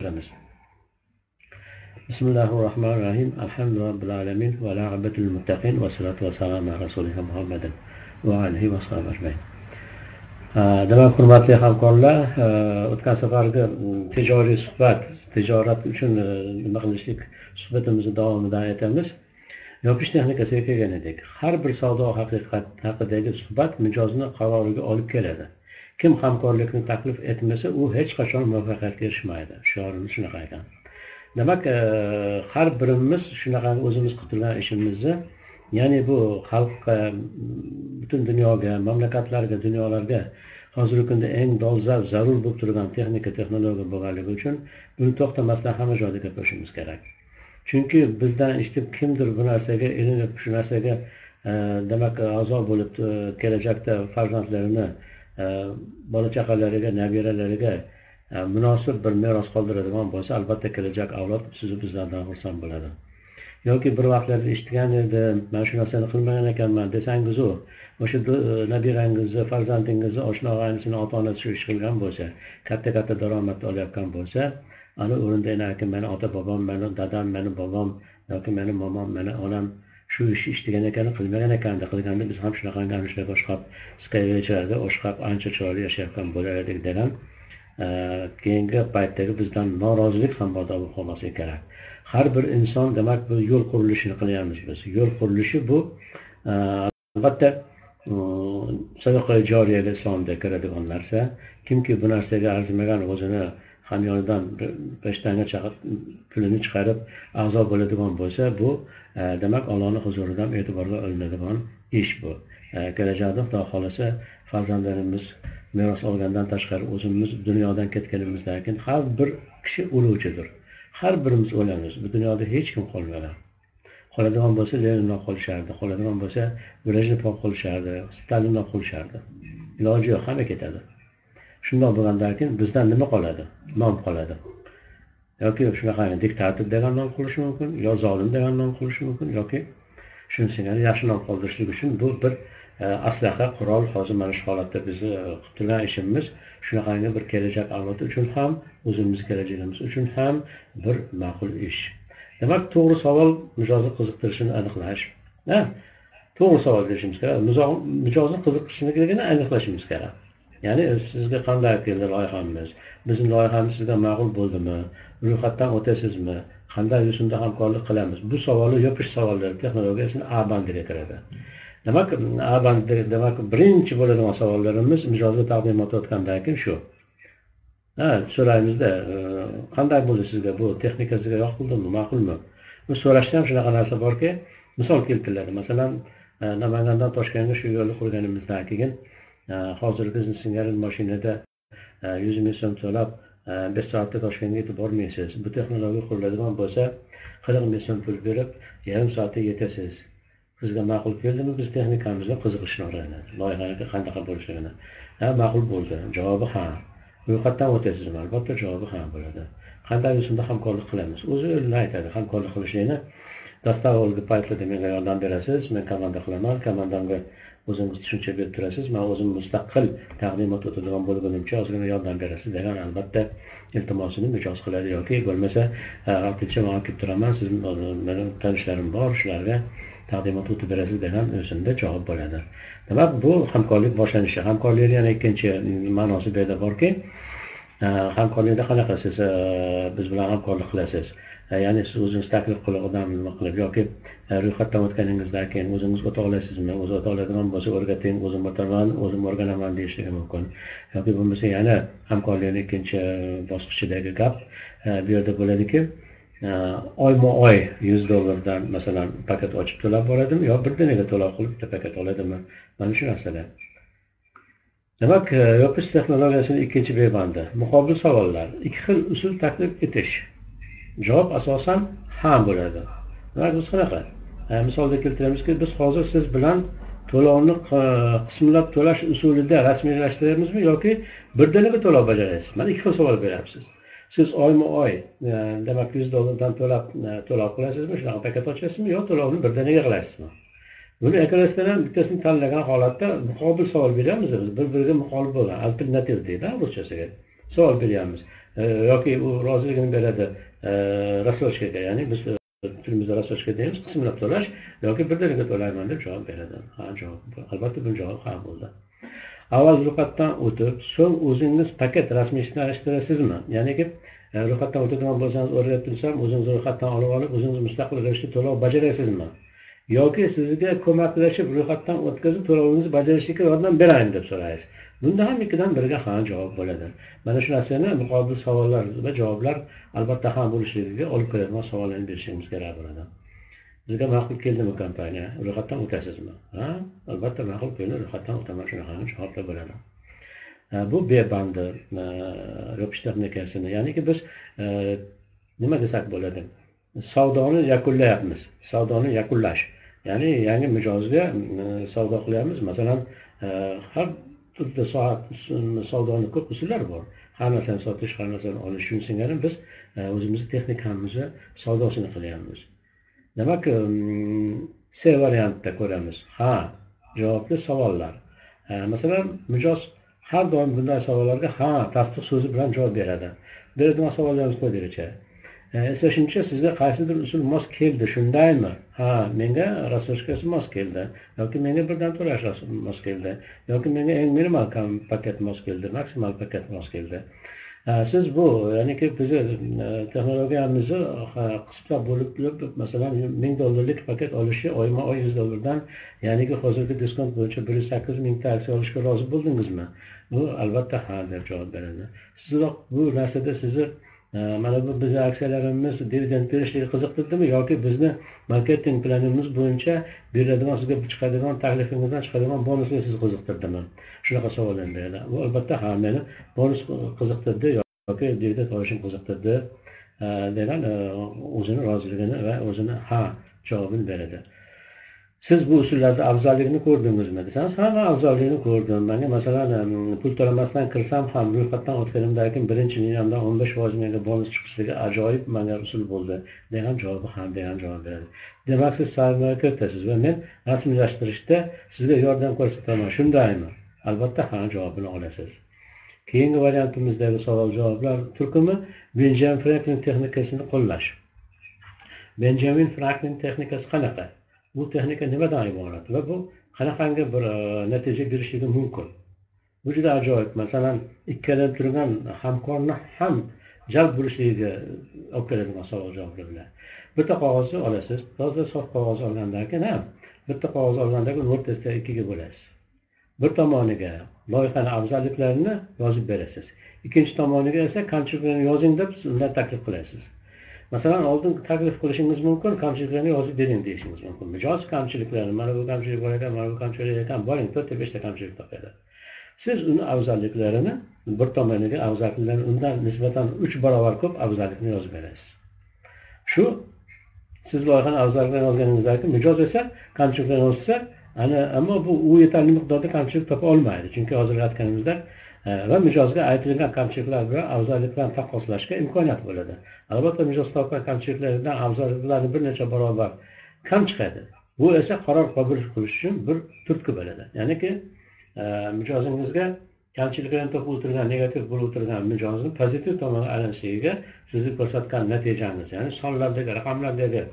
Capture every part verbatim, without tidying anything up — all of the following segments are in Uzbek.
Bismillahirrahmanirrahim. Alhamdulillahi rabbil alamin va la abatul muttaqin va salatu va salam ala rasulih Muhammadin va alihi va sahbihi ajmain. Demak, hurmatli hamkorlar, o'tgan safargi tijoriy suhbat, tijorat uchun nima qilishlik suhbatimizni davomida aytamiz. Yopish texnikasiga kelgan edik. Har bir savdo haqiqat haqidagi suhbat mijozni qaroriga olib keladi. Kim hamkorlikni taklif etmasa, u hech qachon muvaffaqiyatga erishmaydi. Shiorimiz shunaqa ekan. Demak, har birimiz shunaqa o'zimiz qilgan ishimizni, ya'ni bu xalqqa, butun dunyoga, mamlakatlarga, dunyolarga hozirgi kunda eng dolzarb zarur bo'lib turgan texnika, texnologiya bo'lganligi uchun buni to'xtamasdan hamma joyda gaplashishimiz kerak. Chunki bizdan eshitib kimdir bu narsaga ilinib, shu narsaga demak a'zo bo'lib kelajakda farzandlarini, bola chaqalariga, nabiralariga munosib bir meros qoldiradigan bo'lsa, albatta kelajak avlod sizni bizlardan xursand bo'ladi. Yoki bir vaqtlarda eshitgan edim, men shu narsani qilmagan ekanman desangiz, u o'sha nabirangizni, farzandingizni, oshna og'aynisini ota-onasi shu ish qilgan bo'lsa, katta-katta daromad olayotgan bo'lsa, ana o'rinda enakim meni ota-bobom, meni dadam, meni bobom yoki meni momom, meni onam shu ishni ishtagan ekan, qilmagan ekanda, qilganda biz ham shunaqa gamishlar boshqa skayvechalarda oshqab ancha chiroyli yashayotgan bo'lar edik degan keyingi paytdagi bizdan norozilik ham paydo bo'lib qolmasligi kerak. Har bir inson demak bu yo'l qurilishini qilyapmiz biz. Yo'l qurilishi bu albatta sadaqa joriyaga islomda kiradigan narsa. Kimki bu narsaga arzimagan o'zini hamyonidan peshtanga chaqib pulini chiqarib a'zo bo'ladigan bo'lsa, bu demak Allohning huzuridan e'tiborga olinadigan ish bu. Kelajakda Xudo xolasa farzandlarimiz meros olgandan tashqari o'zimiz dunyodan ketganimizdan keyin har bir kishi o'luvchidir. Har birimiz o'lamiz. Bu dunyoda hech kim qolmagan. Qoladigan bo'lsa Lenindan qolishardi, qoladigan bo'lsa Brejnevdan qolishardi, Stalindan qolishardi. Iloji yo'q, hamma ketadi. Shundoq bo'lgandan keyin bizdan nima qoladi? Nom qoladi. Yoki shunaqa diktator degan nom qolishi mumkin, yo zolim degan nom qolishi mumkin, yoki shunisiga yaxshi nom qoldirishlik uchun bu bir aslaha, qurol. Hozir mana shu holatda bizni qilib turgan ishimiz shunaqangi bir kelajak avlod uchun ham, o'zimiz kelajagimiz uchun ham bir ma'qul ish. Demak, to'g'ri savol mijozni qiziqtirishini aniqlash. Ha? To'g'ri savol berishimiz kerak. Mijozni qiziqishini aniqlashimiz kerak. Ya'ni sizga qanday keldi loyihamiz? Bizning loyihamiz sizga ma'qul bo'ldimi? Ro'yxatdan o'tasizmi? Qanday yo'sinda hamkorlik qilamiz? Bu savollar yopish savollari texnologiyasini A bandiga kiradi. Demak, A bandi demak birinchi bo'ladigan savollarimiz mijozga taqdim etayotgandan keyin shu. Ha, so'raymizda, qanday bo'ldi sizga bu texnika sizga yoqdimi, ma'qulmi? Bu so'rashda ham shunaqa narsa borki, misol keltiriladi. Masalan, Namangandan Toshkentga shu yo'lni qurganimizdan keyin hozirgi singari mashinada yuz ming so'm to'lab besh soatda Toshkentga yetib bormaysiz. Bu texnologiya quriladigan bo'lsa, qirq ming so'm pul berib yarim soatda yetasiz. Sizga ma'qul keldimi? Biz texnikamizga qiziqishni o'rganamiz. Loyihaga qanday bo'lishini. Ha, ma'qul bo'ldi. Javobi ha. Ro'yxatdan o'tasizmi? Albatta javobi ha bo'ladi. Qanday yo'sinda hamkorlik qilamiz? O'zi o'zini aytadi, hamkorlik qilishni. Dastavolga paytlarda menga yordam berasiz, men komanda qilaman, komandamga o'zingiz tushuncha berib turasiz, men o'zim mustaqil taqdimot o'tadigan bo'lgunimcha o'zimga yordam berasiz degan albatta iltimosini mijoz qiladi yoki bo'lmasa, vaqtincha men kelib turaman, siz mening tanishlarim bor, shularga taqdimot o'tib berasiz degan o'zimda javob bo'ladi. Demak, bu hamkorlik boshlanishi. Hamkorlikning yana ikkinchi ma'nosi bu yerda borki, hamkorlikda qanaqa siz biz bilan hamkorlik qilasiz? Ya'ni siz o'zingiz taklif qilib, odam nima qilib yoki ro'yxatdan o'tganingizdan keyin o'zingiz o'ta olasizmi? O'zi o'ta oladigan bo'lsa o'rgating, o'zim o'taman, o'zim o'rganaman deyishligi mumkin. Yoki bo'lmasa yana hamkorlikning ikkinchi bosqichidagi gap bu yerda bo'ladiki, oyma-oy yuz dollardan masalan paket ochib to'lab boradimi yo birdaniga to'lov qilib bitta paket oladimi? Mana shu narsalar. Demak, yopish texnologiyasining ikkinchi bebandi muqobil savollar. Ikki xil usul taklif etish. Javob asosan ha bo'ladi. Demak, biz qanaqa? Misolda keltiramizki, biz hozir siz bilan to'lovni qismlab to'lash usulida rasmiylashtiramizmi yoki birdaniga to'lov bajarasiz? Mana ikki xil savol beryapsiz. Siz oyma-oy, demak yuz dollardan to'lab to'lov qilasizmi, shunaqa paket ochasizmi yo to'lovni birdaniga qilasizmi? Buni ekrandan bittasini tanlagan holatda muqobil savol beramiz biz, bir-biriga muqobil bo'lgan, alternativ deydi ruschasiga. Savol beryapmiz. yoki u roziligini beradi rassrochkaga, ya'ni biz tilimizda rassrochka deymiz, qismlab to'lash yoki birdaniga to'layman deb javob beradi. Ha, javob. Albatta bu javob ha bo'ldi. Avval ro'yxatdan o'tib, so'ng o'zingiz paket rasmiylashtirasizmi? Ya'niki ro'yxatdan o'tadigan bo'lsangiz, o'rganib tursam, o'zingiz ro'yxatdan olib olib, o'zingiz mustaqil ravishda to'lov bajarasizmi? Yoki sizga ko'maklashib ro'yxatdan o'tkazib to'lovingizni bajarishga yordam berayin deb so'raysiz. Bunda ham ikkidan biriga ha javob bo'ladi. Mana shu narsani muqobil savollar va javoblar albatta ham bo'lishligiga olib keladigan savollarni berishimiz kerak bo'ladi. Sizga ma'qul keldimi kompaniya? Ro'yxatdan o'tasizmi? Ha, albatta ma'qul keldi, ro'yxatdan o'taman, shunaqa javoblar bo'ladi. Bu B bandi yopish texnikasini, ya'niki biz nima desak bo'ladi? Savdoni yakunlayapmiz. Savdoni yakunlash. Ya'ni yangi mijozga savdo qilyapmiz. Masalan, har turli soat savdoni ko'p usullari bor. Har narsani sotish, har narsani olish, shuni singari biz o'zimizni texnikamizni savdosini qilyapmiz. Demak, C variantda ko'ramiz. Ha, javobli savollar. Masalan, mijoz har doim bunday savollarga ha tasdiq so'zi bilan javob beradi. Beradigan savollarimiz quyidagicha. Eslashimcha, sizga qaysidir usul mos keldi, shundaymi? Ha, menga rassrochkasi mos keldi, yoki menga birdan to'lash mos keldi, yoki menga eng minimal paket mos keldi, maksimal paket mos keldi. Siz bu, ya'niki bizni texnologiyamizni qismlab bo'lib, masalan, ming dollarlik paket olishga oyma-oy yuz dollardan, ya'niki hozirgi diskont bo'yicha bir yuz sakkiz mingta aksiya olishga rozi bo'ldingizmi? Bu albatta ha deb javob beradi. Sizroq bu narsada sizni mana bu bizning aksiyalarimiz dividend berishligiga qiziqtirdimi yoki bizni marketing planimiz bo'yicha beradigan, sizga chiqadigan taklifingizdan chiqadigan bonusga sizni qiziqtirdimi? Shunaqa savollar beradi. Bu albatta ha, meni bonus qiziqtirdi yoki dividend olishim qiziqtirdi degan o'zini roziligini va o'zini ha javobini beradi. Siz bu usullarda afzalligini ko'rdingizmi desangiz, ha, men afzalligini ko'rdim. Menga masalan pul to'lamasdan kirsam ham ro'yxatdan o'tganimdan keyin birinchi liniyamdan o'n besh foiz menga bonus chiqishligi ajoyib menga usul bo'ldi degan javobi ham degan javob beradi. Demak, siz sarmoya kiritasiz va men rasmiylashtirishda sizga yordam ko'rsataman, shundaymi? Albatta ha javobini olasiz. Keyingi variantimizdagi savol-javoblar turkumi Benjamin Franklin texnikasini qo'llash. Benjamin Franklin texnikasi qanaqa? Bu texnika nimadan iborat va bu qanaqangi bir natija berishligi mumkin? Bu juda ajoyib. Masalan, ikkala turgan hamkorni ham jalb bo'lishligiga olib keladigan savol-javoblar. Bitta qog'ozni olasiz, toza sof qog'oz olgandan keyin ham bitta qog'oz olgandan keyin o'rtasida ikkiga bo'lasiz. Bir tomoniga loyihaning afzalliklarini yozib berasiz. Ikkinchi tomoniga esa kamchiliklarni yozing deb undan taklif qilasiz. Masalan, oldin taklif qilishingiz mumkin, kamchiliklarni yozib bering deyishingiz mumkin. Mijoz kamchiliklarini, mana bu kamchilik bor ekan, mana bu kamchilik ekan, boring, to'rtta beshta kamchilik topadi. Siz uni afzalliklarini, bir tomoniga afzalliklarini undan nisbatan uch barobar ko'p afzallikni yozib berasiz. Shu siz loyihaning afzalligini yozganingizdan keyin mijoz esa kamchiliklarni yozsa, ana ammo bu u yetarli miqdorda kamchilik topa olmaydi. Chunki hozir aytganimizdek va mijozga aytilgan kamchiliklar bilan afzalliklarni taqqoslashga imkoniyat bo'ladi. Albatta mijoz topgan kamchiliklardan afzalliklarni bir necha barobar kam chiqadi. Bu esa qaror qabul qilish uchun bir turtki bo'ladi. Ya'niki mijozingizga kamchiliklarni topib o'tirgan, negativ bo'lib o'tirgan mijozni pozitiv tomonga aylanishiga sizni ko'rsatgan natijangiz, ya'ni sonlardagi, raqamlardagi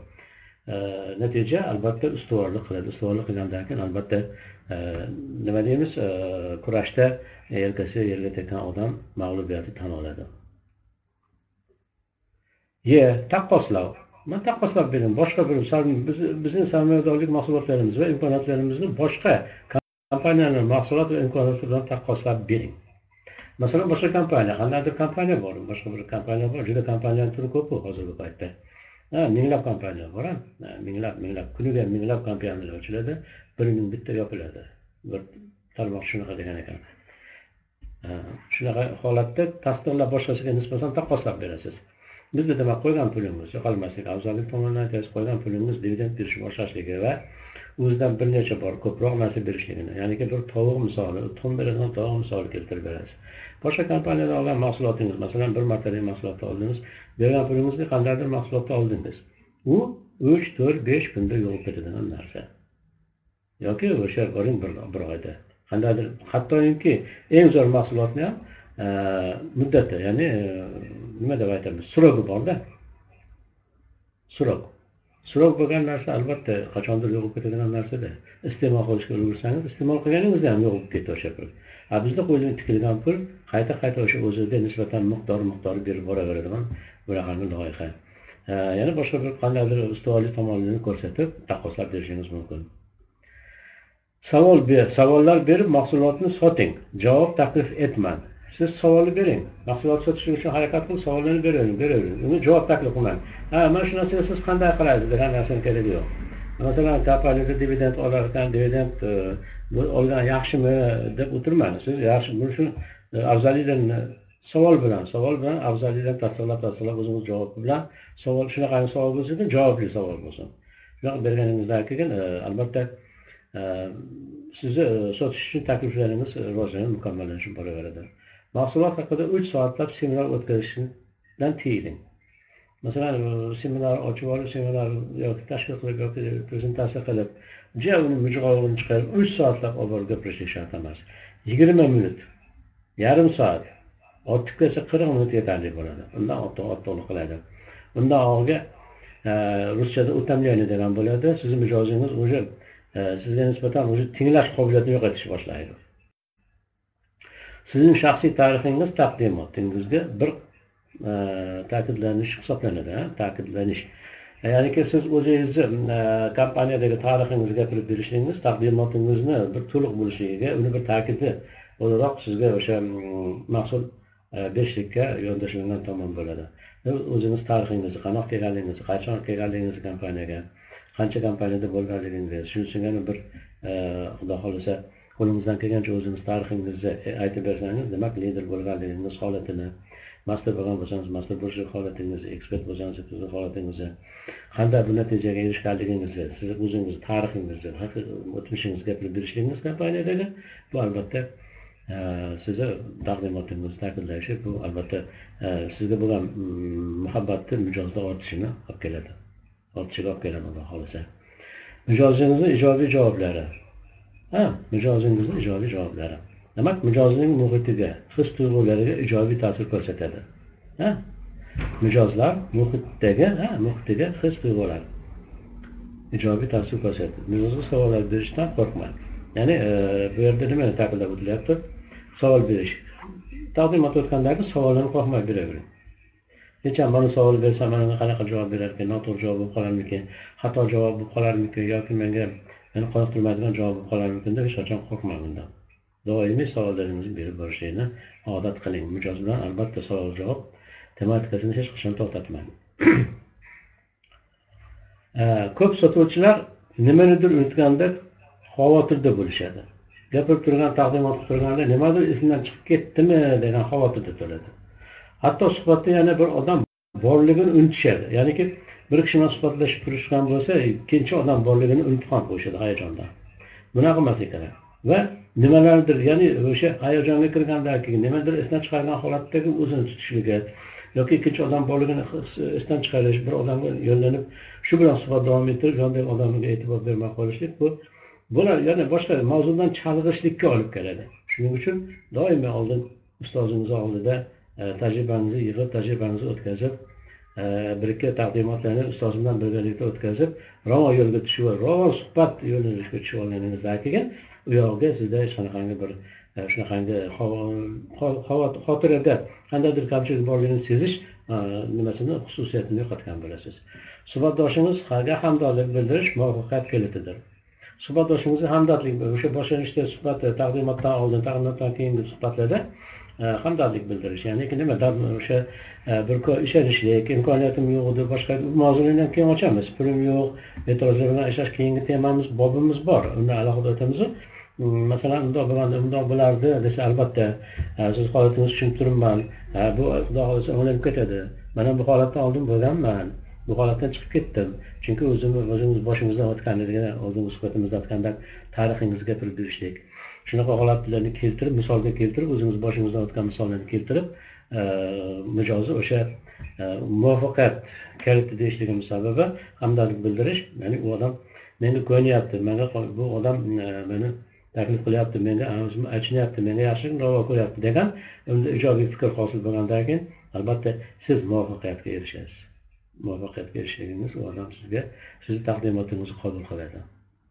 natija albatta ustuvorlik qiladi. Ustuvorlik qilgandan keyin albatta nima deymiz, kurashda yelkasi yerga tekkan odam mag'lubiyatni tan oladi. Ye, taqqoslav. Men taqqoslab bering. Boshqa bir bizning sarmoyadorlik mahsulotlarimiz va imkoniyatlarimizni boshqa kompaniyalar mahsulot va imkoniyatlari bilan taqqoslab bering. Masalan, boshqa kompaniya, qandaydir kompaniya bor, boshqa bir kompaniya bor, juda kompaniyalar turi ko'p hozirgi paytda. Ha, minglab kompaniyalar bor, minglab, minglab, kuniga minglab kompaniyalar ochiladi, bir ming bitta yopiladi. Bir tarmoq shunaqa degan ekan. Shunaqa holatda tasdiqlab boshqasiga nisbatan taqqoslab berasiz. Bizda demak qo'ygan pulimiz, yo'qolmaslik, afzallik tomonidan aytasiz, qo'ygan pulingiz dividend berish boshlashligi va o'zidan bir necha bor ko'proq narsa berishligini, ya'niki bir tovuq misoli, tuxum beradigan tovuq misoli keltirib berasiz. Boshqa kompaniyadan olgan mahsulotingiz, masalan, bir martalik mahsulotni oldingiz, bergan pulingizga qandaydir mahsulotni oldingiz. U uch, to'rt, besh kunda yo'q ketadigan narsa. Yoki o'sha boring bir bir oyda. Qandaydir hattoki eng zo'r mahsulotni ham muddati, ya'ni nima deb aytamiz, surogi borda. Surog. Surog bo'lgan narsa albatta qachondir yo'qolib ketadigan narsada. Iste'mol qilishga ulgursangiz, iste'mol qilganingizda ham yo'qolib ketaveradi pul. A bizda qo'yilgan tikilgan pul qayta-qayta o'sha o'ziga nisbatan miqdor-miqdor berib boraveradigan bunaqangi loyiha. Yana boshqa bir qandaydir ustuvorlik tomonlarini ko'rsatib, taqqoslab berishingiz mumkin. Savol ber, savollar berib mahsulotni soting. Javob taklif etmang. Siz savolni bering. Mahsulot sotish uchun harakat qilib, savollarni bering, bering. Uni javob taklif qilmang. Ha, mana shu narsani siz qanday qilasiz degan narsani keragi yo'q. Masalan, kompaniyada dividend olarkan, dividend olgan yaxshimi deb o'tirmang. Siz yaxshi bu shu afzalliklarni savol bilan, savol bilan afzalliklarni tasdiqlab, tasdiqlab o'zingiz javob bilan savol shunaqa savol bo'lsin, javobli savol bo'lsin. Shunaqa berganingizdan keyin albatta sizni sotish uchun takliflaringiz rivojlanib mukammallanishib boraveradi. Mahsulot haqida uch soatlab seminar o'tkazishdan tiyiling. Masalan, seminar ochib olib, seminar yoki tashkil qilib yoki prezentatsiya qilib, juda uni mijg'ovini chiqarib uch soatlab olib borib gapirish shart emas. yigirma minut, yarim soat, ortiq kelsa qirq minut yetarli bo'ladi. Undan ortiq ortiqlik qiladi. Undan og'ga ruschada utamliyani degan bo'ladi. Sizning mijozingiz o'sha sizga nisbatan o'sha tinglash qobiliyatini yo'qotish boshlaydi. Sizning shaxsiy tarixingiz taqdimotingizga bir ta'kidlanish hisoblanadi, ta'kidlanish. Ya'niki siz o'zingizni kompaniyadagi tarixingizni gapirib berishingiz, taqdimotingizni bir to'liq bo'lishiga, uni bir ta'kidi o'laroq sizga o'sha mahsul berishlikka yondashilgan tomon bo'ladi. O'zingiz tarixingizni, qanaqa kelganligingizni, qachon kelganligingizni kompaniyaga, qancha kompaniyada bo'lganligingizni, shunisiga bir xudo xolisa qo'lingizdan kelgancha o'zingiz tarixingizni aytib bersangiz, demak lider bo'lganligingiz holatini, master bo'lgan bo'lsangiz, master bo'lish holatingizni, ekspert bo'lsangiz, ekspert holatingizni, qanday bu natijaga erishganligingizni, siz o'zingiz tarixingizni, o'tmishingizni gapirib berishligingiz kompaniyadagi, bu albatta sizni taqdimotingizni ta'kidlashi, bu albatta sizga bo'lgan muhabbatni mijozda ortishini olib keladi. Ortishiga olib keladi, xudo xolisa. Mijozingizning ijobiy javoblari. Ha, mijozingizning ijobiy javoblari. Demak, mijozning muhitiga, his-tuyg'ulariga ijobiy ta'sir ko'rsatadi. Ha? Mijozlar muhitdagi, ha, muhitiga his-tuyg'ular ijobiy ta'sir ko'rsatadi. Mijozga savollar berishdan qo'rqmang. Ya'ni bu yerda nimani ta'kidlab o'tilyapti? Savol berish. Taqdimot o'tgandagi savollarni qo'rqmay beravering. Hech ham mana savol bersam, mana qanaqa javob berarkan, noto'g'ri javob bo'lib qolarmikin, xato javob bo'lib qolarmikin yoki menga meni qoniqtirmaydigan javob bo'lib qolarmikin deb hech qachon qo'rqmang undan. Doimiy savollaringizni berib borishni odat qiling. Mijoz bilan albatta savol-javob tematikasini hech qachon to'xtatmang. Ko'p sotuvchilar nimanidir unutganda xavotirda bo'lishadi. Gapirib turgan, taqdimot qilib turganda nimadir esimdan chiqib ketdimi degan xavotirda bo'ladi. Hatto suhbatda yana bir odam borligini unutishadi. Ya'niki bir kishi bilan suhbatlashib turishgan bo'lsa, ikkinchi odam borligini unutib ham qo'yishadi hayajondan. Bunaqa emas ekan. Va nimalardir, ya'ni o'sha hayajonga kirgandan keyin nimadir esdan chiqargan holatdagi o'zini tutishligi yoki ikkinchi odam borligini esdan chiqarish, bir odamga yo'llanib shu bilan suhbat davom ettirib, yondagi odamga e'tibor bermay qolishlik, bu bular yana boshqa mavzudan chalg'ishlikka olib keladi. Shuning uchun doimo oldin ustozingiz oldida tajribangizni yig'ib, tajribangizni o'tkazib, bir-ikki taqdimotlarni ustoz bilan birgalikda o'tkazib, ravon yo'lga tushib, ravon suhbat yo'nalishga tushib olganingizdan keyin u yoqda sizda hech qanaqangi bir shunaqangi xotirada qandaydir kamchilik borligini sezish nimasini, xususiyatini yo'qotgan bo'lasiz. Suhbatdoshingizga hamdardlik bildirish muvaffaqiyat kilitidir. Suhbatdoshingizga hamdardlik, o'sha boshlanishda suhbat, taqdimotdan oldin, taqdimotdan keyingi suhbatlarda hamdardlik bildirish. Ya'ni nima, o'sha bir ishonishlik, imkoniyatim yo'q edi, boshqa mavzularni keyin ochamiz. Pulim yo'q, e'tirozlar bilan ishlash keyingi temamiz, bobimiz bor. Uni alohida o'tamiz. Masalan, undoq bo'lganda, undoq bo'lardi desa, albatta siz holatingizni tushunib turibman. Bu xudo xolisa o'nlanib ketadi. Men bu holatdan oldin bo'lganman. Bu holatdan chiqib ketdim. Chunki o'zimiz o'zingiz boshimizdan o'tganligini, oldingi suhbatimizda aytgandek, tarixingizni gapirib berishlik. Shunaqa holatlarni keltirib, misolga keltirib, o'zingiz boshingizdan o'tgan misollarni keltirib, mijozi o'sha muvaffaqiyat kaliti deyishligimiz sababi hamdardlik bildirish, ya'ni u odam menga ko'nyapti, menga bu odam meni taklif qilyapti, menga o'zim achinyapti, menga yaxshi ravo ko'ryapti degan unda ijobiy fikr hosil bo'lgandan keyin albatta siz muvaffaqiyatga erishasiz. Muvaffaqiyatga erishganingiz u odam sizga sizni taqdimotingizni qabul qiladi.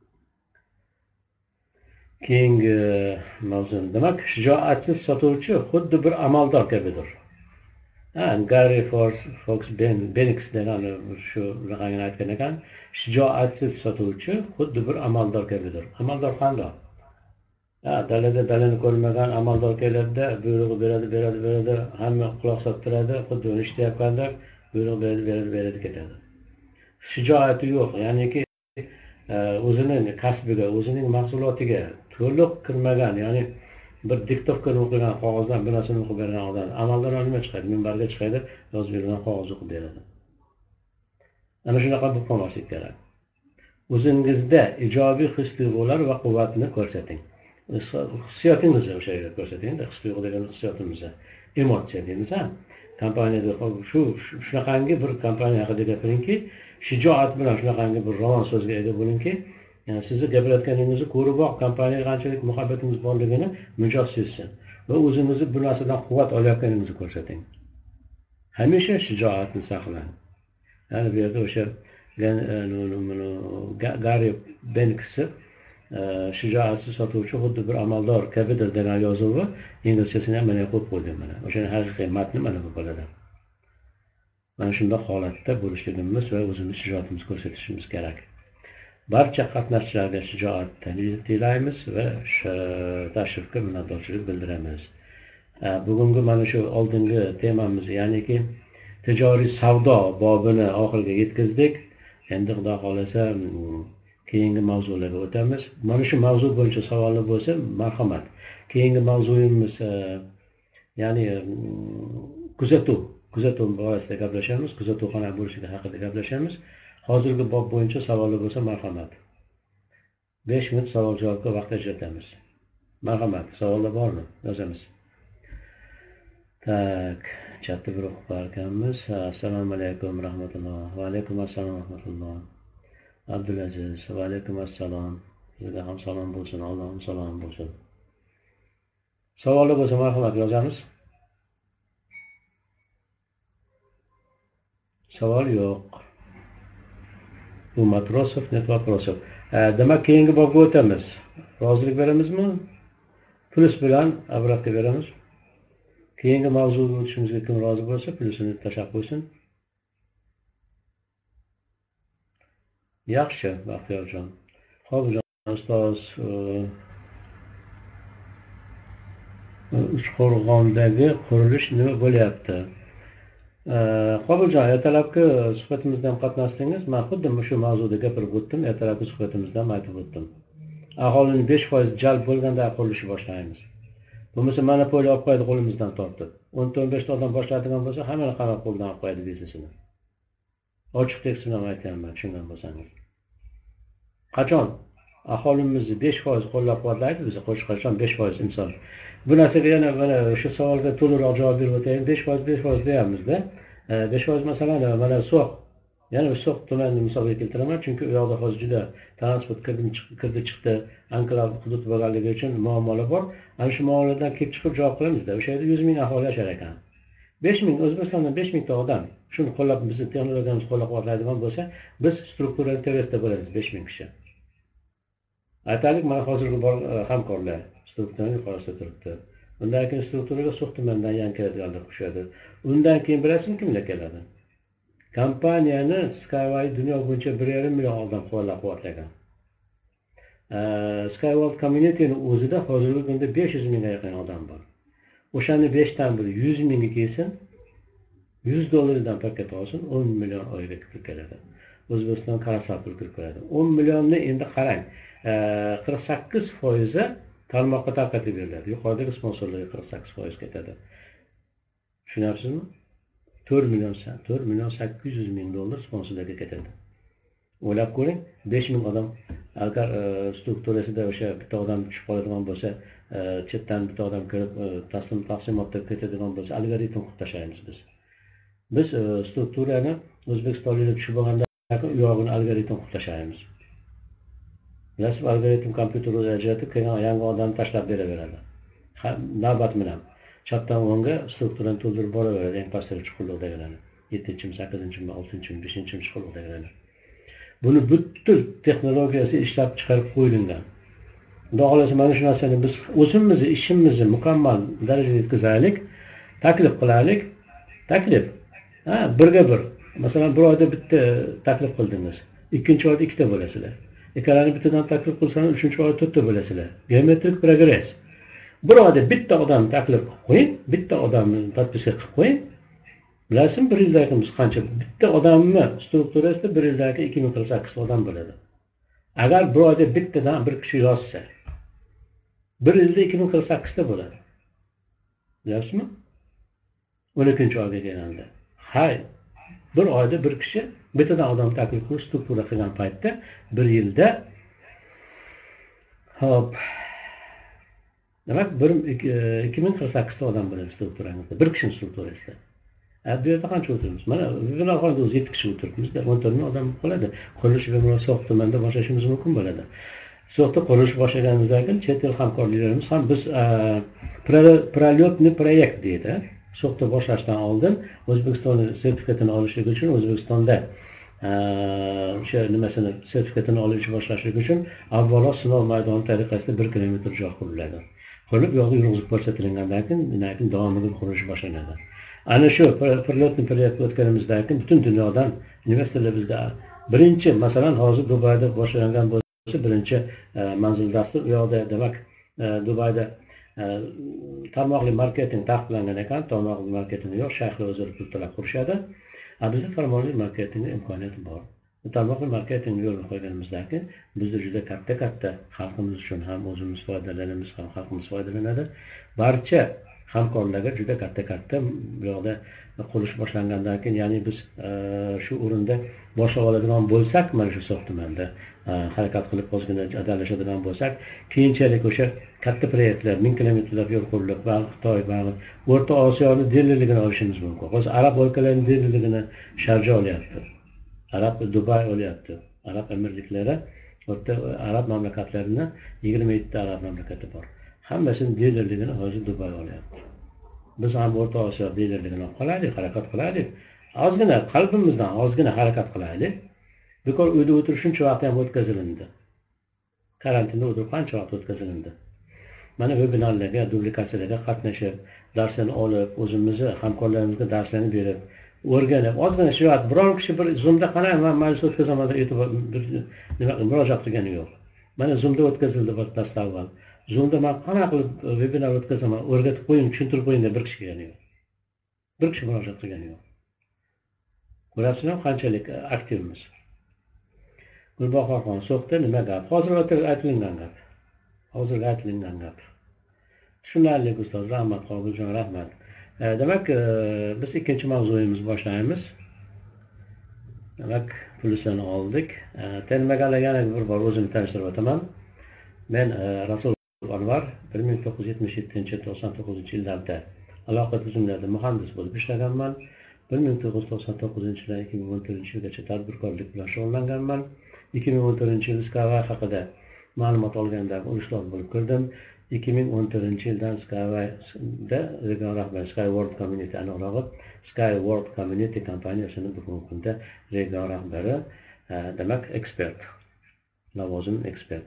Keyingi mavzu, demak, shijoatsiz sotuvchi xuddi bir amaldor kabidir. Ha, Gary Fox Benix degan shu raqamini aytgan ekan, shijoatsiz sotuvchi xuddi bir amaldor kabidir. Amaldor qanday? Ha, dalada dalani ko'rmagan amaldor keladi-da, buyrug'i beradi, beradi, beradi, hamma quloq solib turadi, xuddi uni ishlayotgandek buyruq beradi, beradi, beradi ketadi. Shijoati yo'q, ya'niki o'zining kasbiga, o'zining mahsulotiga to'liq kirmagan, ya'ni bir diktovkani o'qigan qog'ozdan bir narsani o'qib bergan odam amaldor nima chiqadi? Minbarga chiqadi, yozib bergan qog'oz o'qib beradi. Ana shunaqa bo'lib qolmaslik kerak. O'zingizda ijobiy his-tuyg'ular va quvvatni ko'rsating. Hissiyotingizni o'sha yerda ko'rsating, his-tuyg'u degan hissiyotimizni, emotsiya deymiz, ha. Kompaniyada shu shunaqangi bir kompaniya haqida gapiringki, shijoat bilan shunaqangi bir ravon so'zga ega bo'lingki, yani sizni gapirayotganingizni ko'riboq kompaniyaga qanchalik muhabbatingiz borligini mijoz sezsin va o'zingizni bu narsadan quvvat olayotganingizni ko'rsating. Hamisha shijoatni saqlang. Yani bu yerda o'sha Gary Benix'i shijoatsiz sotuvchi xuddi bir amaldor kabidir degan yozuvi inglizchasini ham mana qo'yib qo'ydim mana. O'sha haqiqiy matni mana bu bo'ladi. Mana shunday holatda bo'lishligimiz va o'zimiz shijoatimizni ko'rsatishimiz kerak. Barcha qatnashchilarga shijoat tilaymiz va tashrifga minnatdorchilik bildiramiz. Bugungi mana shu oldingi temamiz, ya'niki tijoriy savdo bobini oxiriga yetkazdik. Endi Xudo xolasa keyingi mavzularga o'tamiz. Mana shu mavzu bo'yicha savollar bo'lsa, marhamat. Keyingi mavzuyimiz ya'ni kuzatuv, kuzatuv borasida gaplashamiz, kuzatuv qanday bo'lishligi haqida gaplashamiz. Hozirgi bob bo'yicha savollar bo'lsa, marhamat. besh minut savol-javobga vaqt ajratamiz. Marhamat, savollar bormi? Yozamiz. Tak, chatda bir o'qib ekanmiz. Assalomu alaykum rahmatulloh. Va alaykum assalom rahmatulloh. Abdulaziz, va alaykum assalom. Sizga ham salom bo'lsin, Allohning salomi bo'lsin. Savollar bo'lsa, marhamat yozamiz. Savol yo'q. Bu Matrosov, net Matrosov. Demak, keyingi bobga o'tamiz. Rozilik beramizmi? Plus bilan obratga beramiz. Keyingi mavzuga o'tishimizga kim rozi bo'lsa, plusini tashlab qo'ysin. Yaxshi, Baxtiyorjon. Hozir ustoz Uchqo'rg'ondagi qurilish nima bo'lyapti? Qobiljon, ertalabki suhbatimizda ham qatnashdingiz. Men xuddi shu mavzuda gapirib o'tdim, ertalabki suhbatimizda ham aytib o'tdim. Aholining besh foiz jalb bo'lganda qurilishni boshlaymiz. Bo'lmasa monopoliya olib qo'yadi qo'limizdan tortib. o'n ta o'n besh ta odam boshlaydigan bo'lsa, hammani qarab qo'ldan olib qo'yadi biznesini. Ochiq tekst bilan aytganman, tushungan bo'lsangiz. Qachon aholimizni besh foiz qo'llab-quvvatlaydi, biz qo'sh qachon besh foiz inson. Bu narsaga yana mana shu savolga to'liqroq javob berib o'tayin. besh foiz besh foiz deyapmiz-da. besh foiz masalan mana So'x, yana So'x tumanini misolga keltiraman, chunki u yoqda hozir juda transport kirdi chiqdi, anklav hudud bo'lganligi uchun muammolar bor. Ana shu muammolardan kelib chiqib javob qilamizda. O'sha yerda yuz ming aholi yashar ekan. besh ming O'zbekistondan besh ming ta odam shuni qo'llab, bizni texnologiyamizni qo'llab-quvvatlaydigan bo'lsa, biz struktura interesda bo'lamiz besh ming kishi. Aytaylik, mana hozirgi bor hamkorlar strukturaning yuqorisida turibdi. Undan keyin strukturaga So'x tumanidan yangi keladiganlar qo'shadi. Undan keyin bilasizmi kimlar keladi? Kompaniyani Skyway dunyo bo'yicha bir yarim million odam qo'llab-quvvatlagan. Skyway community'ni o'zida hozirgi kunda besh yuz mingga yaqin odam bor. O'shani besh dan biri yuz mingga kelsin, yuz dollardan paket olsin, o'n million oyga kirib keladi. O'zbekiston qarasab kirib keladi. o'n millionni endi qarang, qirq sakkiz foiz tarmoqqa tarqatib beriladi. Yuqoridagi sponsorlarga qirq sakkiz foiz ketadi. Tushunyapsizmi? to'rt million, to'rt million sakkiz yuz ming dollar sponsorlarga ketadi. O'ylab ko'ring, besh ming odam agar strukturasida o'sha bitta odam tushib qoladigan bo'lsa, chetdan bitta odam kirib taslim taqsimotda ketadigan bo'lsa, algoritm qilib tashlaymiz biz. Biz strukturani O'zbekistonliklar tushib olganda u yog'ini algoritm qilib tashlaymiz. Bilasizmi, algoritm kompyuterga ajratib, keyin yangi odamni tashlab beraveradi. Navbat bilan. chatdan o'ngga strukturani to'ldirib boraveradi, eng pastdagi chuqurlikdagilarni. yettinchimi, sakkizinchimi, oltinchimi, beshinchimi chuqurlikdagilarni. Buni butun texnologiyasi ishlab chiqarib qo'yilgan. Xudo xolasa mana shu narsani biz o'zimizni ishimizni mukammal darajaga yetkazaylik, taklif qilaylik. Taklif. Ha, birga bir. Masalan, bir oyda bitta taklif qildingiz. Ikkinchi oyda ikkita bo'lasizlar. Ikkalani bittadan taklif qilsangiz, uchinchi oyda to'rtta bo'lasizlar. Geometrik progress. Bir oyda bitta odam taklif qilib qo'ying, bitta odamni podpiska qilib qo'ying. Bilasizmi, bir yildagi biz qancha bitta odamni strukturasida bir yildagi ikki ming qirq sakkiz odam bo'ladi. Agar bir oyda bittadan bir kishi yozsa, bir yilda ikki ming qirq sakkiz ta bo'ladi. Bilasizmi? o'n ikkinchi oyga kelganda. Hay, bir oyda bir kishi bittadan odam taklif qilib struktura qilgan paytda bir yilda hop demak ikki ming qirq sakkiz ta odam bo'ladi strukturangizda, bir kishining strukturasida. Bu yerda qancha o'tiribmiz? Mana viloyatda o'zi yetti kishi o'tiribmiz-da, o'n to'rt ming odam qoladi. Qurilish bemalol So'x tumanida boshlashimiz mumkin bo'ladi. So'xda qurilish boshlaganimizdan keyin chet el hamkorliklarimiz ham biz prolyotni proyekt deydi. So'xda boshlashdan oldin O'zbekiston sertifikatini olishlik uchun O'zbekistonda o'sha nimasini sertifikatini olish boshlashlik uchun avvalo sinov maydoni tariqasida bir kilometr joy quriladi. Qurilib, yo'lda yurg'izib ko'rsatilgandan keyin davomiy qurilish boshlanadi. Ana shu prolyotni proyekt o'tganimizdan keyin butun dunyodan investorlar bizga birinchi, masalan, hozir Dubayda boshlangan bo'lsa, birinchi manzildasi u yoqda, demak, Dubayda tarmoqli marketing taqiqlangan ekan, tarmoqli marketing yo'q, shayxlar o'zlari pul to'lab qurishadi. Bizda tarmoqli marketing imkoniyati bor. Tarmoqli marketing yo'lini qo'yganimizdan keyin bizda juda katta-katta xalqimiz uchun ham o'zimiz foydalanamiz, ham xalqimiz foydalanadi. Barcha hamkorlarga juda katta-katta bu yoqda qurilish boshlangandan keyin, ya'ni biz shu o'rinda boshlab oladigan bo'lsak, mana shu So'x tumanida harakat qilib ozgina adalashadigan bo'lsak, keyinchalik o'sha katta proyektlar, ming kilometrlab yo'l qurilib va Xitoy va O'rta Osiyoni dilerligini olishimiz mumkin. Hozir arab o'lkalarining dilerligini Sharja olyapti. Arab Dubay olyapti. Arab amirliklari, o'rta arab mamlakatlarining yigirma yetti ta arab mamlakati bor. Hammasini dilerligini hozir Dubay olyapti. Biz ham O'rta Osiyo dilerligini qilaylik, harakat qilaylik. Ozgina qalbimizdan ozgina harakat qilaylik. Bekor uyda o'tirish shuncha vaqt ham o'tkazilindi. Karantinda o'tirib qancha vaqt o'tkazilindi. Mana vebinarlarga, dublikatsiyalarga qatnashib, darslarni olib, o'zimizni hamkorlarimizga darslarni berib, o'rganib, ozgina shu vaqt biror kishi bir Zoomda qanday men majlis o'tkazaman deb e'tibor nima murojaat qilgani yo'q. Mana Zoomda o'tkazildi darslar avval. Zoomda men qanday qilib vebinar o'tkazaman, o'rgatib qo'ying, tushuntirib qo'ying deb bir kishi kelgani yo'q. Bir kishi murojaat qilgani yo'q. Ko'rasizmi qanchalik aktivmiz. Gulbahorxon So'xda nima gap? Hozir aytilgan gap. Hozir aytilgan gap. Tushunarli ustoz, rahmat, Qobiljon, rahmat. Demak, biz ikkinchi mavzuyimizni boshlaymiz. Demak, pulsani oldik. Tanimagalar yana bir bor o'zimni tanishtirib o'taman. Men Rasul Anvar bir ming to'qqiz yuz yetmish yettinchi to'qson to'qqizinchi yillarda aloqa tizimlarida muhandis bo'lib ishlaganman. bir ming to'qqiz yuz to'qson to'qqizinchi yildan ikki ming o'n to'rtinchi yilgacha tadbirkorlik bilan shug'ullanganman. ikki ming o'n to'rtinchi yil Skyway haqida ma'lumot olganda urushlar bo'lib kirdim. ikki ming o'n to'rtinchi yildan Skyway'da regional rahbar Sky World Community aniqrog'i Sky World Community kompaniyasining bugungi kunda regional rahbari, demak ekspert, lavozim ekspert.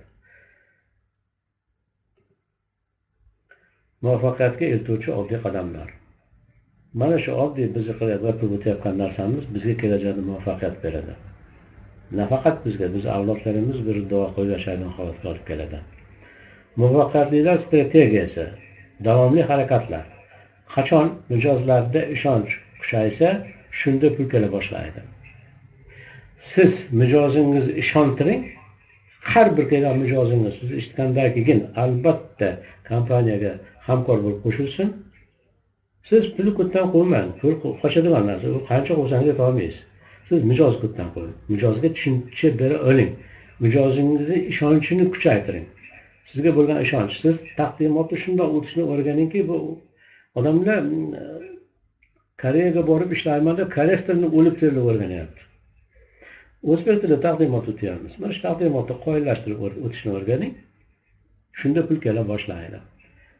Muvaffaqiyatga eltuvchi oddiy qadamlar. Mana shu oddiy bizni qilayotgan o'tayotgan narsamiz bizga kelajakda muvaffaqiyat beradi. Nafaqat bizga, biz avlodlarimiz bir duo qo'yib yashaydigan holatga olib keladi. Muvaffaqiyatlilar strategiyasi, davomli harakatlar. Qachon mijozlarda ishonch kuchaysa, shunda pul kela boshlaydi. Siz mijozingizni ishontiring. Har bir kelgan mijozingiz siz eshitgandan keyin albatta kompaniyaga hamkor bo'lib qo'shilsin. Siz pulni ko'tdan qo'ymang. Pul qochadigan narsa, u qancha qo'ysangiz yetolmaysiz. Siz mijoz ko'tdan qo'ying. Mijozga tushuncha bera oling. Mijozingizni ishonchini kuchaytiring. Sizga bo'lgan ishonch, siz taqdimotni shunday o'tishni o'rganingki, bu odamlar Koreyaga borib ishlayman deb koreys tilini o'lib terilib o'rganyapti. O'zbek tilida taqdimot o'tyapmiz. Mana shu taqdimotni qoyillashtirib o'tishni o'rganing. Shunda pul kela boshlaydi.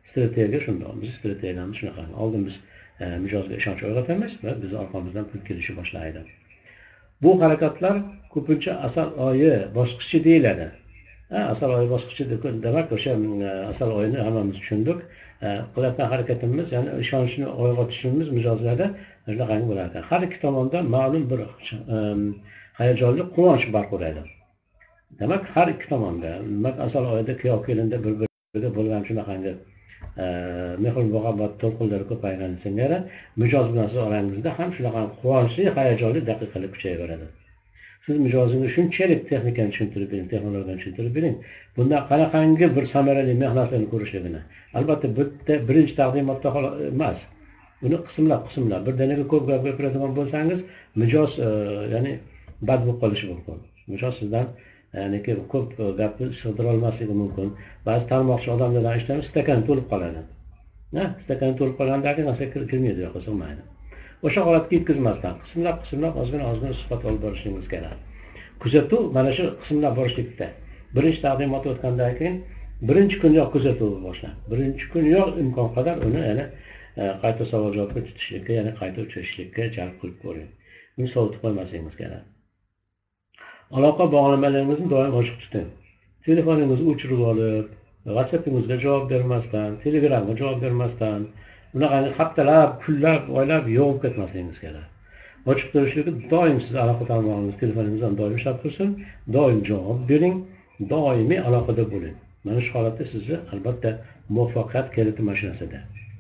strategiya shundoq. Biz strategiyamiz shunaqa. Oldin biz mijozga ishonch uyg'otamiz va biz orqamizdan pul kelishni boshlaydi. Bu harakatlar ko'pincha asal oyi bosqichi deyiladi. Asal oyi bosqichi demak o'sha asal oyini hammamiz tushundik. Qilayotgan harakatimiz, ya'ni ishonchni uyg'otishimiz mijozlarda shunaqangi bo'lar ekan. Har ikki tomonda ma'lum bir hayajonli quvonch barqarorlaydi. Demak, har ikki tomonda, demak asal oyida kuyov kelinda bir-biriga bo'lgan shunaqangi mehr muhabbat to'lqinlari ko'paygan singari mijoz bilan siz orangizda ham shunaqa quvonchli hayajonli daqiqalar kuchayaveradi. Siz mijozingizni shunchalik texnikani tushuntirib bering, texnologiyani tushuntirib bering, bunda qanaqangi bir samarali mehnatlarni ko'rishligini. Albatta bitta birinchi taqdimotda emas. Uni qismlab qismlab birdaniga ko'p gap gapiradigan bo'lsangiz, mijoz ya'ni bad bo'lib qolishi mumkin. Mijoz sizdan ya'ni ko'p gapni sig'dira olmasligi mumkin. Ba'zi tarmoqchi odamlardan eshitamiz, stakan to'lib qoladi. Ha, stakan to'lib qolganda narsa kirmaydi, yo'q, sig'maydi. O'sha holatga yetkazmasdan qismlab qismlab ozgina ozgina suhbat olib borishingiz kerak. Kuzatuv mana shu qismlab borishlikda. Birinchi taqdimot o'tgandan keyin birinchi kuniyoq kuzatuv boshlang. Birinchi kuniyoq imkon qadar uni yana qayta savol javobga tutishlikka, ya'ni qayta uchrashishlikka jalb qilib ko'ring. Uni sovutib qo'ymasligingiz kerak. Aloqa bog'lamalaringizni doim ochiq tuting. Telefoningizni o'chirib olib, WhatsAppingizga javob bermasdan, Telegramga javob bermasdan, unaqa haftalab, kunlab, oylab yo'q ketmasligingiz kerak. Ochiq turishligi doim siz aloqa tarmog'ingiz telefoningizdan doim ishlab tursin, doim javob bering, doimiy aloqada bo'ling. Mana shu holatda sizni albatta muvaffaqiyat kaliti mashinasida.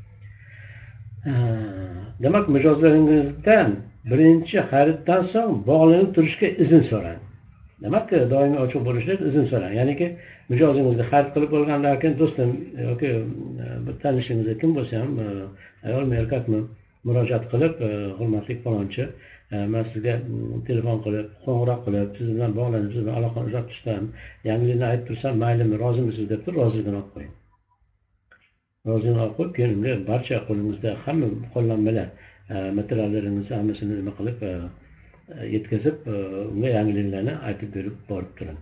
Demak, mijozlaringizdan birinchi xariddan so'ng bog'lanib turishga izn so'rang. Demak, doimiy ochiq bo'lishlik izn so'rang. Ya'niki mijozingizga xarid qilib bo'lgandan keyin do'stim yoki bir tanishingizga kim bo'lsa ham, ayolmi, erkakmi, murojaat qilib, hurmatli falonchi, men sizga telefon qilib, qo'ng'iroq qilib, siz bilan bog'lanib, siz bilan aloqani uzab tursam, yangilikni aytib tursam, maylimi, rozimisiz deb turib, roziligini olib qo'ying. Roziligini olib qo'yib, keyin barcha qo'lingizda hamma qo'llanmalar materiallaringizni hammasini nima qilib yetkazib, unga yangiliklarni aytib berib borib turing.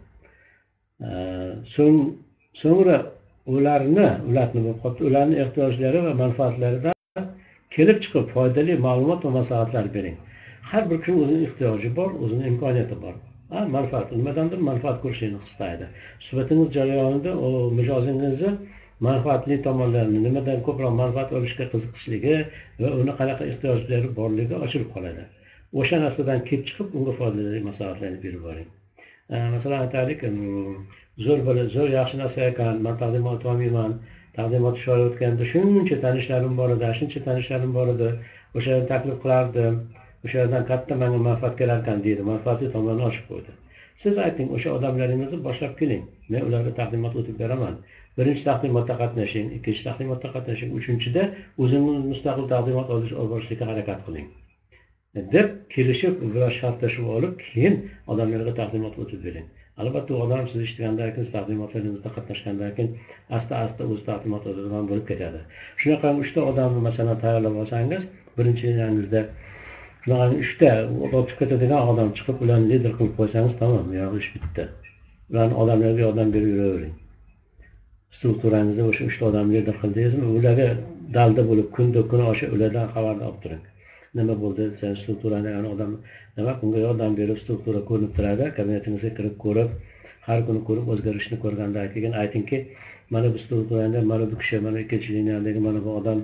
So'ng so'ngra ularni, ularni bo'lib qolibdi, ularning ehtiyojlari va manfaatlaridan kelib chiqib foydali ma'lumot va maslahatlar bering. Har bir kishining o'zining ehtiyoji bor, o'zining imkoniyati bor. Ha, manfaat nimadandir manfaat ko'rishni istaydi. Suhbatingiz jarayonida o mijozingizni manfaatli tomonlarini, nimadan ko'proq manfaat olishga qiziqishligi va uni qanaqa ehtiyojlari borligi ochilib qoladi. O'sha narsadan kelib chiqib, unga foydali maslahatlarni berib boring. Masalan, aytaylik, zo'r bo'la, zo'r yaxshi narsa ekan, men taqdimot olmayman, taqdimot ishlayotganda shuncha tanishlarim bor edi, shuncha tanishlarim bor edi, o'sha yerni taklif qilardim, o'sha yerdan katta menga manfaat kelar ekan deydi, manfaatli tomonini ochib qo'ydi. Siz ayting, o'sha odamlaringizni boshlab keling. Men ularga taqdimot o'tib beraman. Birinchi taqdimotda qatnashing, ikkinchi taqdimotda qatnashing, uchinchida o'zingiz mustaqil taqdimot olish olishga harakat qiling. deb kelishib va shartlashib olib, keyin odamlarga taqdimot o'tib bering. Albatta, odam siz eshitgandan keyin, taqdimotlaringizda qatnashgandan keyin asta-asta o'z taqdimot oladigan bo'lib ketadi. Shunaqa uchta odamni masalan tayyorlab olsangiz, birinchi yilingizda shunaqa uchta o'tib ketadigan odam chiqib, ularni lider qilib qo'ysangiz, tamom, yo'q, ish bitdi. Ularni odamlarga yordam berib yuravering. Strukturangizda o'sha uchta odamni lider qildingizmi, ularga dalda bo'lib, kunda kun o'sha ulardan xabarni olib turing. Nima bo'ldi, sen strukturani odam, demak, unga yordam berib, struktura ko'rinib turadi, kabinetingizga kirib ko'rib, har kuni ko'rib, o'zgarishni ko'rgandan keyin aytingki, mana bu strukturanda, mana bu kishi, mana ikkinchi liniyadagi mana bu odam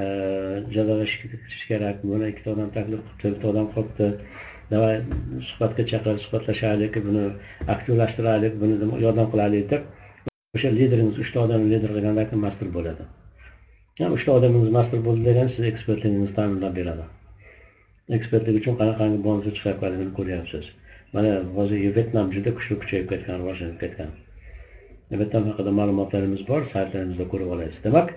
jazolanishi kerak, buni ikkita odam taklif qilibdi, bitta odam qolibdi. Davay suhbatga chaqirib, suhbatlashaylik, buni aktivlashtiraylik, buni yordam qilaylik deb, o'sha lideringiz uchta odamni lider qilgandan keyin master bo'ladi. Ham uchta odamingiz master bo'ldi degan siz ekspertligingizni ta'minlab beradi. Ekspertlik uchun qanaqangi bonus chiqayotganligini ko'ryapsiz. Mana hozir Vyetnam juda kuchli kuchayib ketgan, rivojlanib ketgan. Vyetnam haqida ma'lumotlarimiz bor, saytlarimizda ko'rib olasiz. Demak,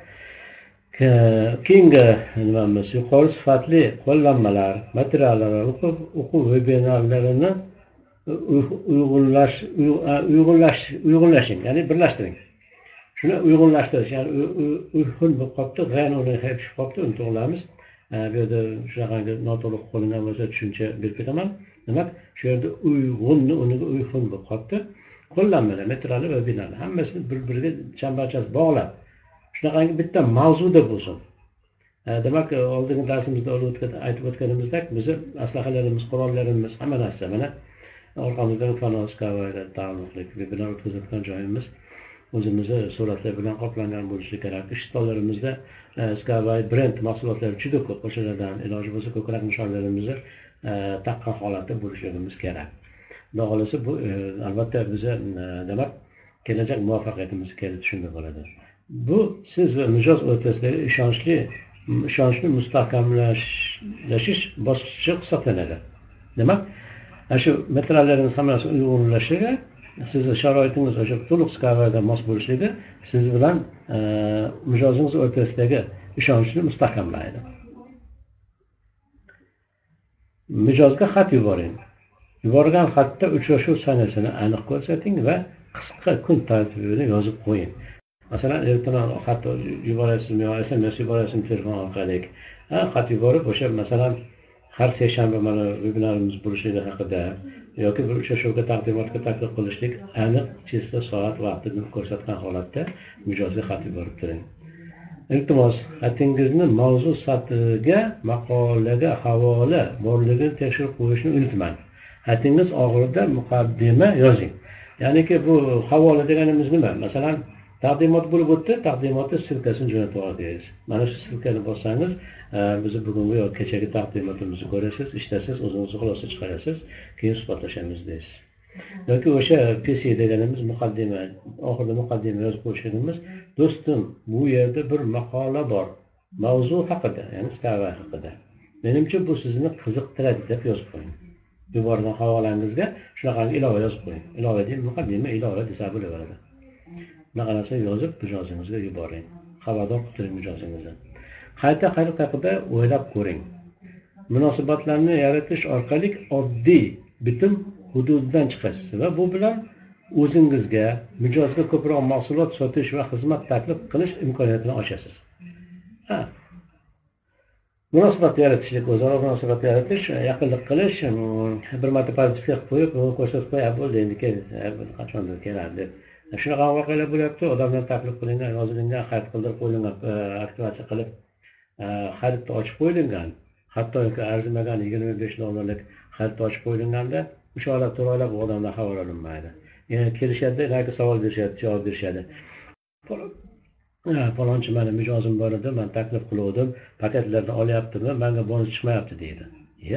keyingi nimamiz yuqori sifatli qo'llanmalar, materiallar, o'quv o'quv vebinarlarini uyg'unlash, uyg'unlash, uyg'unlashing, ya'ni birlashtiring. Shuni uyg'unlashtirish, ya'ni uyg'un bo'lib qolibdi, g'ayri uni tushib qolibdi, uni to'g'rilamiz. Bu yerda shunaqangi noto'liq qo'llangan bo'lsa tushuncha berib ketaman. Demak, shu yerda uyg'unni uniga uyg'un bo'lib qolibdi. Qo'llanmalar, materiallar va binolar hammasini bir-biriga chambarchas bog'lab, shunaqangi bitta mavzuda bo'lsin. Demak, oldingi darsimizda aytib o'tganimizdek, bizni aslahalarimiz, qurollarimiz, hamma narsa mana orqamizdan Fanos Kavayda taalluqli webinar o'tkazayotgan joyimiz o'zimizni suratlar bilan qoplangan bo'lishi kerak. Ishtonlarimizda Skyway brend mahsulotlari juda ko'p, o'shalardan iloji bo'lsa ko'krak nishonlarimizni taqqan holatda bo'lishimiz kerak. Xudo xolasa bu albatta bizni demak kelajak muvaffaqiyatimizni kelib shunda bo'ladi. Bu siz va mijoz o'rtasidagi ishonchli ishonchni mustahkamlashish bosqichi hisoblanadi. Demak, shu materiallarimiz hammasi uyg'unlashiga, sizni sharoitingiz o'sha to'liq Skywayga mos bo'lishligi siz bilan mijozingiz o'rtasidagi ishonchni mustahkamlaydi. Mijozga xat yuboring. Yuborgan xatda uchrashuv sanasini aniq ko'rsating va qisqa kun tartibini yozib qo'ying. Masalan, elektron xat yuborasizmi yo S M S yuborasizmi telefon orqali. Ha, xat yuborib o'sha masalan har seshanba mana webinarimiz bo'lishligi haqida yoki bir uchrashuvga taqdimotga taklif qilishlik aniq chista soat vaqtini ko'rsatgan holatda mijozga xat yuborib turing. Iltimos, xatingizni mavzu satriga, maqolaga havola borligini tekshirib qo'yishni unutmang. Xatingiz oxirida muqaddima yozing. Ya'niki bu havola deganimiz nima? Masalan, taqdimot bo'lib o'tdi, taqdimotni silkasini jo'natib yuborasiz. Mana shu silkani bossangiz, biz bugungi yoki kechagi taqdimotimizni ko'rasiz, ishlasiz, o'zingizni xulosa chiqarasiz, keyin suhbatlashamiz deysiz. Yoki o'sha P C deganimiz muqaddima, oxirida muqaddima yozib qo'yishimiz, do'stim, bu yerda bir maqola bor, mavzu haqida, ya'ni Skyway haqida. Menimcha bu sizni qiziqtiradi deb yozib qo'ying. Yuborgan havolangizga shunaqa ilova yozib qo'ying. Ilova deyil, muqaddima ilova desa bo'laveradi. Bunaqa narsa yozib mijozingizga yuboring. Xabardor qiling mijozingizni. Qayta qayta haqida o'ylab ko'ring. Munosabatlarni yaratish orqali oddiy bitim hududidan chiqasiz va bu bilan o'zingizga, mijozga ko'proq mahsulot sotish va xizmat taklif qilish imkoniyatini ochasiz. Ha. Munosabat yaratishlik, o'zaro munosabat yaratish, yaqinlik qilish, bir marta propiska qilib qo'yib, uni ko'rsatib qo'yib bo'ldi, endi qachondir keladi. Shunaqa voqealar bo'lyapti, odamlar taklif qilingan, yozilingan, xarid qildirib qo'yilgan, aktivatsiya qilib, xaridni ochib qo'yilgan, hatto arzimagan yigirma besh dollarlik xaridni ochib qo'yilganda, uch oylab, to'rt oylab odamlar xabar olinmaydi. Yana kelishadi, yoki savol berishadi, javob berishadi. Falonchi meni mijozim bor edi, men taklif qiluvdim, paketlarni olyaptimi, menga bonus chiqmayapti deydi. Iya.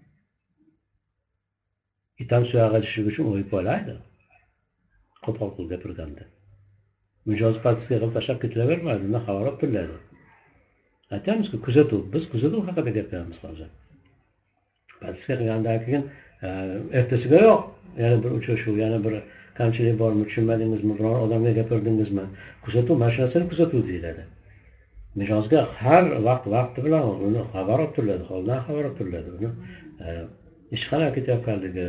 Itam suyag'a tushish uchun o'yib qo'ylaydi. Qo'pol qilib gapirganda. Mijoz partiyaga qilib tashlab ketilavermaydi, undan xabar olib turiladi. Aytamizki, kuzatuv, biz kuzatuv haqida gapiramiz hozir. Partiyaga qilgandan keyin ertasiga yo'q, yana bir uchrashuv, yana bir kamchilik bormi, tushunmadingizmi, biror odamga gapirdingizmi? Kuzatuv mashinasini kuzatuv deyiladi. Mijozga har vaqt vaqti bilan uni xabar olib turiladi, holdan xabar olib turiladi. Uni ish qanday ketayotganligi,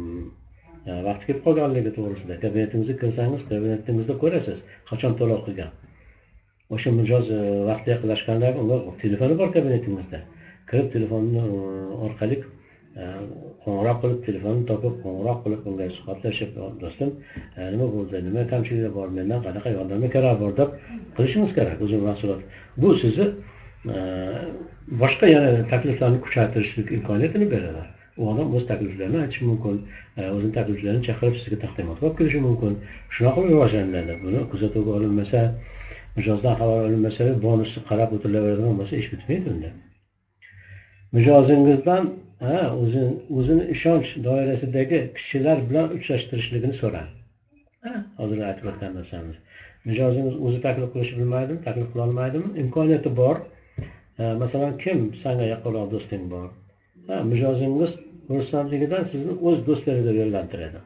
vaqti kelib qolganligi to'g'risida. Kabinetingizga kirsangiz, kabinetingizda ko'rasiz, qachon to'lov qilgan. O'sha mijoz vaqti yaqinlashganda unga telefoni bor kabinetingizda. Kirib telefonni orqali qo'ng'iroq qilib, telefonni topib, qo'ng'iroq qilib, unga suhbatlashib, do'stim, nima bo'ldi, nima kamchiliklar bor, mendan qanaqa yordamga kerak bor deb qilishingiz kerak o'zing mahsulot. Bu sizni boshqa yana takliflarni kuchaytirishlik imkoniyatini beradi. U odam o'z takliflarini aytishi mumkin, o'zining takliflarini chaqirib sizga taqdimot qilib kelishi mumkin. Shunaqa rivojlanadi. Buni kuzatuvga olinmasa, mijozdan xabar olinmasa, bonusni qarab o'tiraveradigan bo'lsa, ish bitmaydi unda. Mijozingizdan ha, o'zini o'zini ishonch doirasidagi kishilar bilan uchrashtirishligini so'rang. Ha, hozir aytib o'tgan narsamiz. Mijozingiz o'zi taklif qilishni bilmaydimi, taklif qila olmaydimi? Imkoniyati bor. Masalan, kim senga yaqinroq do'sting bor? Ha, mijozingiz xursandligidan sizni o'z do'stlariga yo'llantiradi.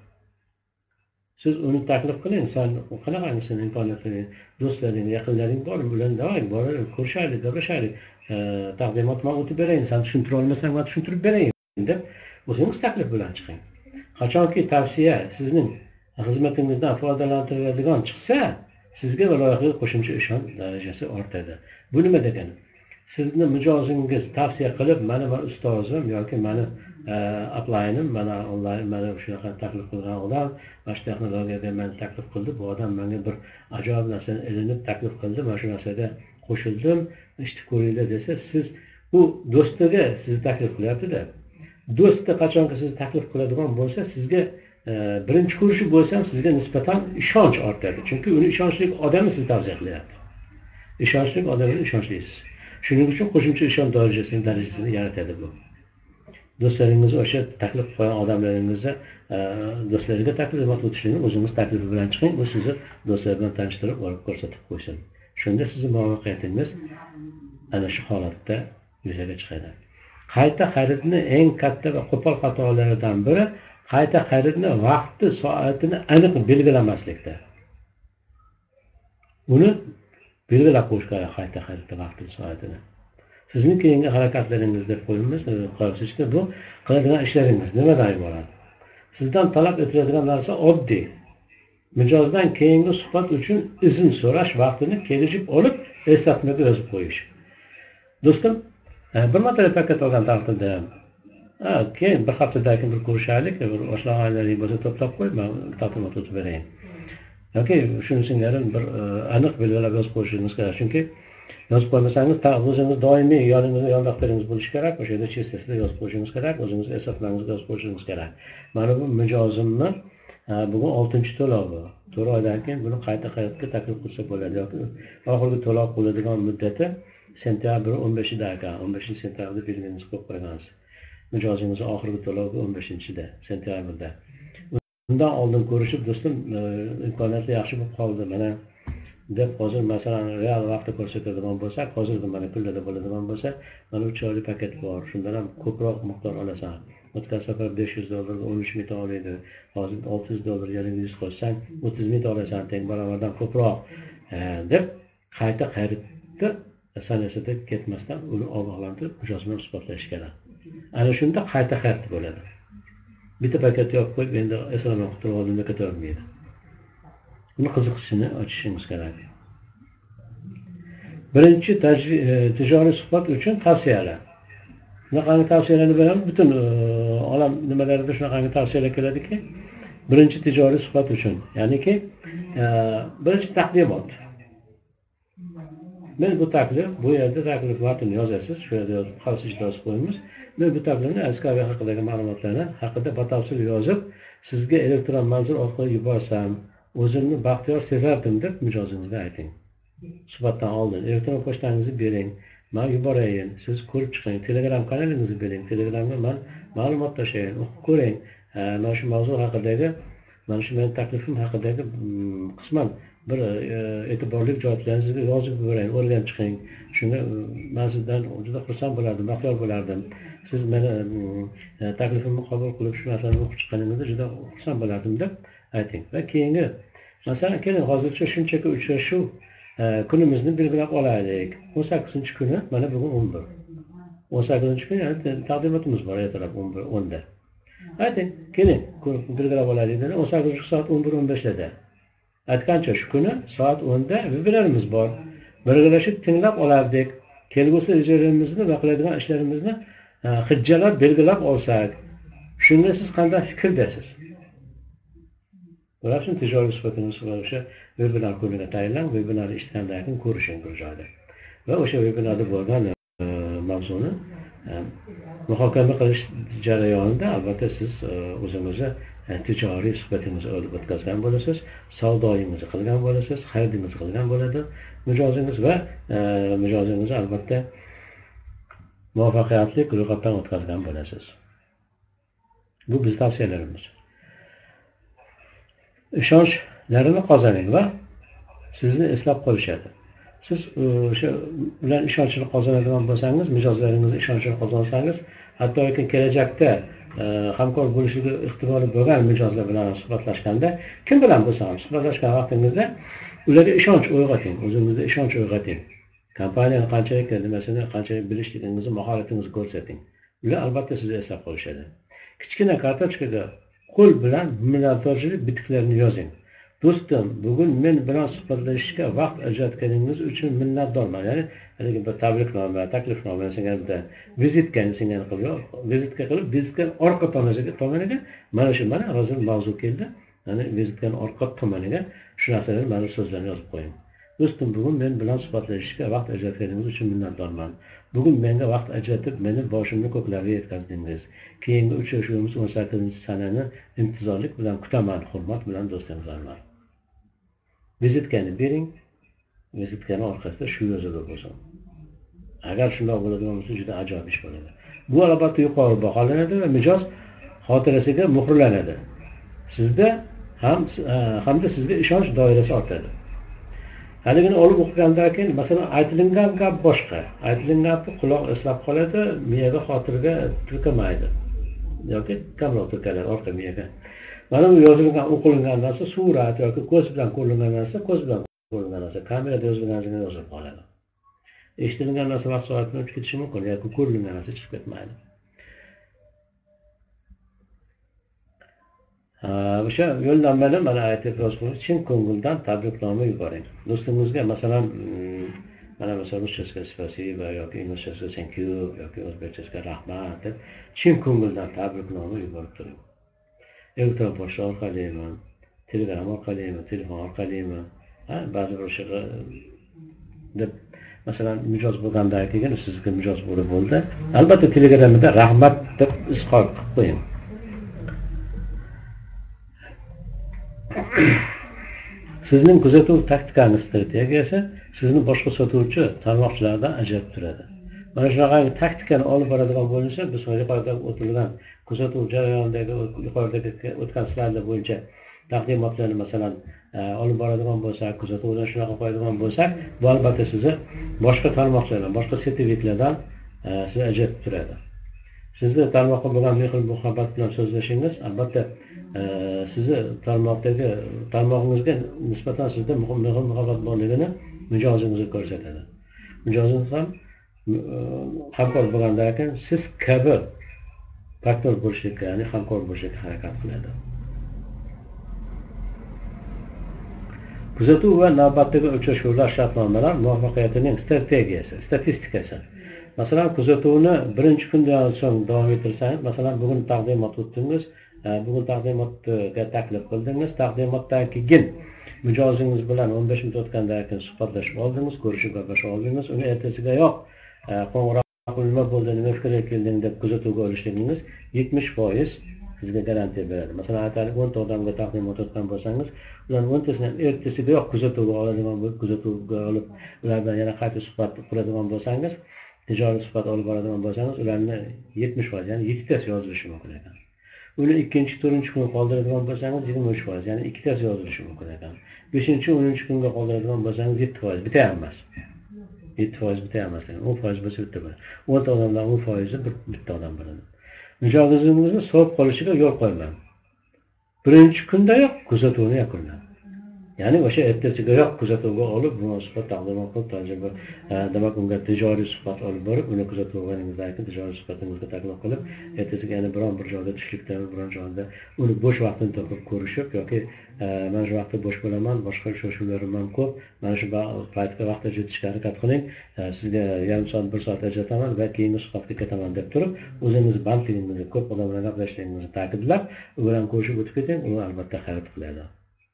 Siz uni taklif qiling, sen qanaqangisini imkoniyatini, do'stlaring, yaqinlaring bormi, ularni davang, borib ko'rishaylik, gaplashaylik, taqdimotni o'tib berayin, sen tushuntira olmasang, men tushuntirib berayin deb o'zingiz taklif bilan chiqing. Qachonki tavsiya sizning xizmatingizdan foydalantiradigan chiqsa, sizga va loyihaga qo'shimcha ishonch darajasi ortadi. Bu nima degani? Sizni mijozingiz tavsiya qilib, meni men ustozim yoki meni aplaynim, mana onlayn mana shunaqa taklif qilgan odam, mana shu texnologiyaga meni taklif qildi. Bu odam menga bir ajoyib narsani ilinib taklif qildi. Mana shu narsaga qo'shildim. Ishni ko'ringlar desa, siz u do'stiga sizni taklif qilyapti-da. Do'sti qachonki sizni taklif qiladigan bo'lsa, sizga birinchi ko'rishi bo'lsa ham sizga nisbatan ishonch ortadi. Chunki uni ishonchli odamni sizni tavsiya qilyapti. Ishonchli odamga ishonchliisiz. Shuning uchun qo'shimcha ishonch darajasini darajasini yaratadi bu. Do'stlaringiz o'sha taklif qilgan odamlaringizni do'stlarga taklif qilishni o'zingiz taklifi bilan chiqing, u sizni do'stlar bilan tanishtirib olib ko'rsatib qo'ysin. Shunda sizning muvaffaqiyatingiz ana shu holatda yuzaga chiqadi. Qayta xaridni eng katta va qo'pol xatolaridan biri qayta xaridni vaqti, soatini aniq belgilamaslikda. Uni belgilab qo'yish kerak qayta xaridni vaqtini, soatini. Sizning keyingi harakatlaringiz deb qo'yamiz, qarashishda bu qiladigan ishlaringiz nimadan iborat? Sizdan talab etiladigan narsa oddiy. Mijozdan keyingi suhbat uchun izn so'rash vaqtini kelishib olib, eslatmaga yozib qo'yish. Do'stim, bir marta paket olgan taqdirda ha, keyin bir haftadan keyin bir ko'rishaylik, bir oshnalarning bo'lsa to'plab qo'y, men taqdimot o'tib berayin. Yoki shuni singari bir aniq belgilab yozib qo'yishingiz kerak. Chunki yozib qo'ymasangiz, o'zingiz doimiy yoningizda yondoqlaringiz bo'lishi kerak. O'sha yerda chestasida yozib qo'yishingiz kerak, o'zingiz eslatmangizni yozib qo'yishingiz kerak. Mana bu mijozimni bugun oltinchi to'lovi. to'rt oydan keyin buni qayta hayotga taklif qilsa bo'ladi yoki oxirgi to'lov bo'ladigan muddati sentyabr o'n beshida ekan. o'n beshinchi sentyabrda belgingizni qo'yib qo'ygansiz. Mijozingizning oxirgi to'lovi o'n beshinchida sentyabrda. Bundan oldin ko'rishib, do'stim, imkoniyati yaxshi bo'lib qoldi. Mana deb hozir masalan real vaqtda ko'rsatadigan bo'lsak, hozirda mana pullarda bo'ladigan bo'lsa, mana uch oylik paket bor. Shundan ham ko'proq miqdor olasan. O'tgan safar besh yuz dollarga o'n uch ming olaydi. Hozir olti yuz dollar yarim yuz qo'shsang, o'ttiz ming olasan, teng barobardan ko'proq deb qayta xaridni sanasida ketmasdan uni ogohlantirib, mijoz bilan suhbatlashish kerak. Ana shunda qayta xarid bo'ladi. Bitta paket yopib qo'yib, endi eslama qilib oldimda ketavermaydi. Buni qiziqishini ochishingiz kerak. Birinchi tijoriy suhbat uchun tavsiyalar. Shunaqangi tavsiyalarni beramiz. Butun olam nimalarida shunaqangi tavsiyalar keladiki, birinchi tijoriy suhbat uchun, ya'niki birinchi taqdimot. Men bu taklif, bu yerda taklif matnini yozasiz, shu yerda yozib, qarshi yozib qo'yamiz. Men bu taklifni Askavi haqidagi ma'lumotlarni haqida batafsil yozib, sizga elektron manzil orqali yuborsam, o'zimni baxtiyor sezardim deb mijozingizga ayting. Suhbatdan oldin elektron pochtangizni bering, men yuborayin, siz ko'rib chiqing, Telegram kanalingizni bering, Telegramga men ma'lumot tashlayin, o'qib ko'ring. Mana shu mavzu haqidagi, mana shu men taklifim haqidagi qisman bir e'tiborli joylaringizga yozib berayin, o'rganib chiqing. Shuni men sizdan juda xursand bo'lardim, baxtiyor bo'lardim. Siz meni taklifimni qabul qilib shu narsalarni o'qib chiqqaningizda juda xursand bo'lardim deb ayting. Va keyingi masalan, keling hozircha shunchaki uchrashuv kunimizni belgilab olaylik. o'n sakkizinchi kuni, mana bugun o'n bir. o'n sakkizinchi kuni taqdimotimiz bor, ertalab o'n bir o'nda. Ayting, keling, belgilab olaylik dedi. o'n sakkizinchi soat o'n bir o'n beshda. Aytgancha shu kuni soat o'nda vebinarimiz bor. Birgalashib tinglab olardik. Kelgusi rejalarimizni va qiladigan ishlarimizni hujjatlar belgilab olsak, shunda siz qanday fikrdasiz? Bular uchun tijoriy suhbatimiz o'sha webinar kuniga tayinlang, webinar ishlangandan keyin ko'rishing bir joyda. Va o'sha webinarda bo'lgan mavzuni muhokama qilish jarayonida albatta siz o'zingizni tijoriy suhbatingizni olib o'tkazgan bo'lasiz, savdoyingizni qilgan bo'lasiz, xaridingizni qilgan bo'ladi mijozingiz va mijozingizni albatta muvaffaqiyatli ro'yxatdan o'tkazgan bo'lasiz. Bu biz tavsiyalarimiz. Ishonchlarini qozoning va sizni eslab qolishadi. Siz o'sha ular ishonchini qozonadigan bo'lsangiz, mijozlaringizni ishonchini qozonsangiz, hattoki kelajakda hamkor bo'lishiga ehtimoli bo'lgan mijozlar bilan suhbatlashganda, kim bilan bo'lsa ham suhbatlashgan vaqtingizda ularga ishonch uyg'oting, o'zingizda ishonch uyg'oting. Kompaniyani qanchalik nimasini, qanchalik bilishligingizni, mahoratingizni ko'rsating. Ular albatta sizni eslab qolishadi. Kichkina kartochkaga qo'l bilan minnatdorchilik bitiklarni yozing. do'stim, bugun men bilan suhbatlashishga vaqt ajratganingiz uchun minnatdorman. Ya'ni haligi bir tabriknoma, taklifnoma singari vizitkani singari qilib, vizitka qilib, vizitkan orqa tomoniga tomoniga mana shu mana hozir mavzu keldi. Ya'ni vizitkan orqa tomoniga shu narsalarni, mana so'zlarni yozib qo'ying. Do'stim, bugun men bilan suhbatlashishga vaqt ajratganingiz uchun minnatdorman. Bugun menga vaqt ajratib, meni boshimni ko'klarga yetkazdingiz. Keyingi uchrashuvimiz o'n sakkizinchi sanani intizorlik bilan kutaman. Hurmat bilan do'stingiz Anvar. Vizitkani bering. Vizitkani orqasida shu yozilib bo'lsin. Agar shunday bo'ladigan bo'lsa, juda ajoyib ish bo'ladi. Bu albatta yuqori baholanadi va mijoz xotirasiga muhrlanadi. Sizda ham hamda sizga ishonch doirasi ortadi. Haligini olib o'qigandan keyin, masalan, aytilgan gap boshqa. Aytilgan gapni quloq eslab qoladi, miyaga, xotiriga tirkamaydi. Yoki kamroq tirkaladi orqa miyaga. Mana bu yozilgan, o'qilgan narsa surat yoki ko'z bilan ko'rilgan narsa, ko'z bilan ko'rilgan narsa, kamerada yozilgan narsa yozilib qoladi. Eshitilgan narsa vaqt soatini o'tib ketishi mumkin, yoki ko'rilgan narsa chiqib ketmaydi. O'sha yo'llanmani mana aytib yozib, chin ko'ngildan tabriknoma yuboring. Do'stingizga masalan, mana masalan ruschasiga spasiba yoki inglizchasiga thank you yoki o'zbekchasiga rahmat deb chin ko'ngildan tabriknoma yuborib turing. Elektron pochta orqalimi, telegram orqalimi, telefon orqalimi, ha, ba'zi bir o'sha deb masalan mijoz bo'lgandan keyin sizga mijoz bo'lib bo'ldi. Albatta telegramda rahmat deb izhor qilib qo'ying. Sizning kuzatuv taktikani strategiyasi sizni boshqa sotuvchi tarmoqchilardan ajratib turadi. Mana shunaqa taktikani olib boradigan bo'lsa, biz yuqorida o'tilgan kuzatuv jarayonidagi yuqoridagi o'tgan slaydlar bo'yicha taqdimotlarni masalan olib boradigan bo'lsak, kuzatuvdan shunaqa qo'yadigan bo'lsak, bu albatta sizni boshqa tarmoqchilardan, boshqa sertifikatlardan sizni ajratib turadi. Sizni tarmoqqa bo'lgan mehr muhabbat bilan so'zlashingiz albatta sizni tarmoqdagi tarmog'ingizga nisbatan sizda mehr muhabbat borligini mijozingizga ko'rsatadi. Mijozingiz ham hamkor bo'lgandan keyin siz kabi partner bo'lishga, ya'ni hamkor bo'lishga harakat qiladi. Kuzatuv va navbatdagi uchrashuvlar shartnomalar muvaffaqiyatining strategiyasi, statistikasi. Masalan, kuzatuvni birinchi kundan so'ng davom ettirsangiz, masalan, bugun taqdimot o'tdingiz, bugun taqdimotga taklif qildingiz, taqdimotdan keyin mijozingiz bilan o'n besh minut o'tgandan keyin suhbatlashib oldingiz, ko'rishib gaplashib oldingiz, uni ertasiga yo'q, qo'ng'iroq nima bo'ldi, nima fikrga kelding deb kuzatuvga olishligingiz yetmish foiz sizga garantiya beradi. Masalan, aytaylik o'nta odamga taqdimot o'tgan bo'lsangiz, ularning o'ntasini ertasiga yo'q kuzatuvga oladigan bo'lib, kuzatuvga olib, ular bilan yana qayta suhbat quradigan bo'lsangiz, tijoriy suhbat olib boradigan bo'lsangiz, ularni yetmish foiz, ya'ni yettitasi yozilishi mumkin ekan. Uni ikkinchi, to'rtinchi kun qoldiradigan bo'lsangiz, yigirma uch foiz, ya'ni ikkitasi yozilishi mumkin ekan. beshinchi, o'ninchi kunga qoldiradigan bo'lsangiz, yetti foiz, bitta ham emas. yetti foiz bitta ham emas, o'n foiz bo'lsa bitta bo'ladi. o'nta odamdan o'n foizi bitta odam bo'ladi. Mijozingizni sovib qolishiga yo'l qo'ymang. Birinchi kundayoq kuzatuvni yakunlang. Ya'ni o'sha ertasigayoq kuzatuvga olib, munosabat taqdimot qilib, tajriba, demak unga tijoriy suhbat olib borib, uni kuzatuvganingizdan keyin tijoriy suhbatingizga taklif qilib, ertasiga yana biron bir joyda tushlikda, biron joyda uni bo'sh vaqtini topib ko'rishib yoki mana shu vaqtda bo'sh bo'laman, boshqa uchrashuvlarim ham ko'p, mana shu paytga vaqt ajratishga harakat qiling, sizga yarim soat, bir soat ajrataman va keyingi suhbatga ketaman deb turib, o'zingiz bandligingizni, ko'p odam bilan gaplashishligingizni ta'kidlab, u bilan ko'rishib o'tib keting, u albatta xarid qiladi.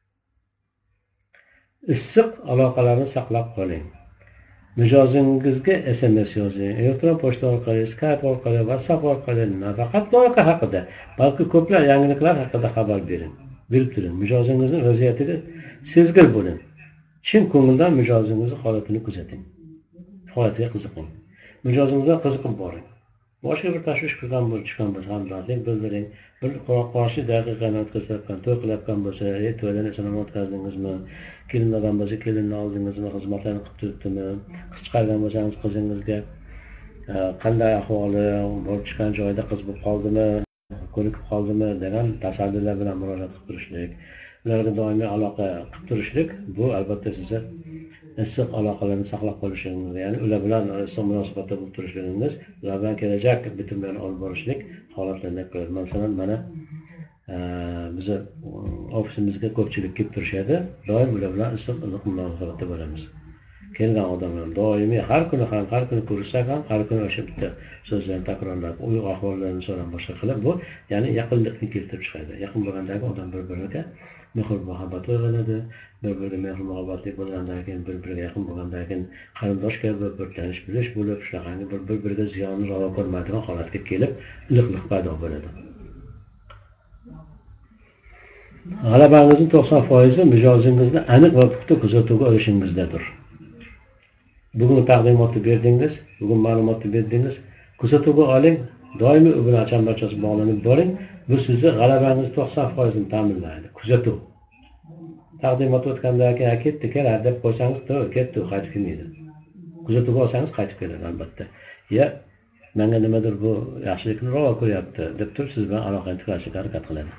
Issiq aloqalarni saqlab qoling. Mijozingizga S M S yozing, elektron pochta orqali, Skype orqali, WhatsApp orqali nafaqat loyiha haqida, balki ko'plab yangiliklar haqida xabar bering. Bilib turing, mijozingizning vaziyatiga sezgir bo'ling. Chin ko'ngildan mijozingizning holatini kuzating. Holatiga qiziqing. Mijozingizga qiziqib boring. Boshqa bir tashvish qilgan bo'lishgan bo'lsa, hamdardlik bildiring. Bir qo'rqoqli daqiqani o'tkazayotgan, to'y qilayotgan bo'lsa, "Ey, to'ydan eson o'tkazdingizmi? Kelinlardan bo'lsa, kelinni oldingizmi? Xizmatlarni qilib turibdimi? Qiz chiqargan bo'lsangiz, qizingizga qanday ahvoli, borib chiqqan joyda qiz bo'lib qoldimi, ko'nikib qoldimi?" degan tasaddular bilan murojaat qilib turishlik. Ularga doimiy aloqa qilib turishlik, bu albatta sizni issiq aloqalarni saqlab qolishingiz, ya'ni ular bilan issiq munosabatda bo'lib turishligingiz, ular bilan kelajak bitimlarni olib borishlik holatlarini ko'radi. Masalan, mana bizni ofisimizga ko'pchilik kelib turishadi. Doim ular bilan issiq iliq munosabatda bo'lamiz. Kelgan odamlar doimiy har kuni ham, har kuni ko'rishsak ham, har kuni o'sha bitta so'zlarni takrorlab, uy ahvollarini so'rab boshqa qilib, bu ya'ni yaqinlikni keltirib chiqadi. Yaqin bo'lgandagi odam bir-biriga mehr muhabbat uyg'onadi, bir-biriga mehr muhabbatli bo'lgandan keyin bir-biriga yaqin bo'lgandan keyin qarindosh kabi bir tanish bilish bo'lib, shunaqangi bir-biriga ziyonni ravo ko'rmaydigan holatga kelib, iliqlik paydo bo'ladi. G'alabangizning to'qson foizi mijozingizni aniq va puxta kuzatuvga olishingizdadir. Bugun taqdimotni berdingiz, bugun ma'lumotni berdingiz, kuzatuvga oling, doimiy u bilan chambarchas bog'lanib boring. Bu sizni g'alabangiz to'qson foizini ta'minlaydi. Kuzatuv. Taqdimot o'tgandan keyin ketdi, keladi deb qo'ysangiz, to'g'ri, ketdi, qaytib kelmaydi. Kuzatuvga olsangiz qaytib keladi albatta. Ya menga nimadir bu yaxshilikni ravo ko'ryapti deb turib siz bilan aloqani tiklashga harakat qiladi.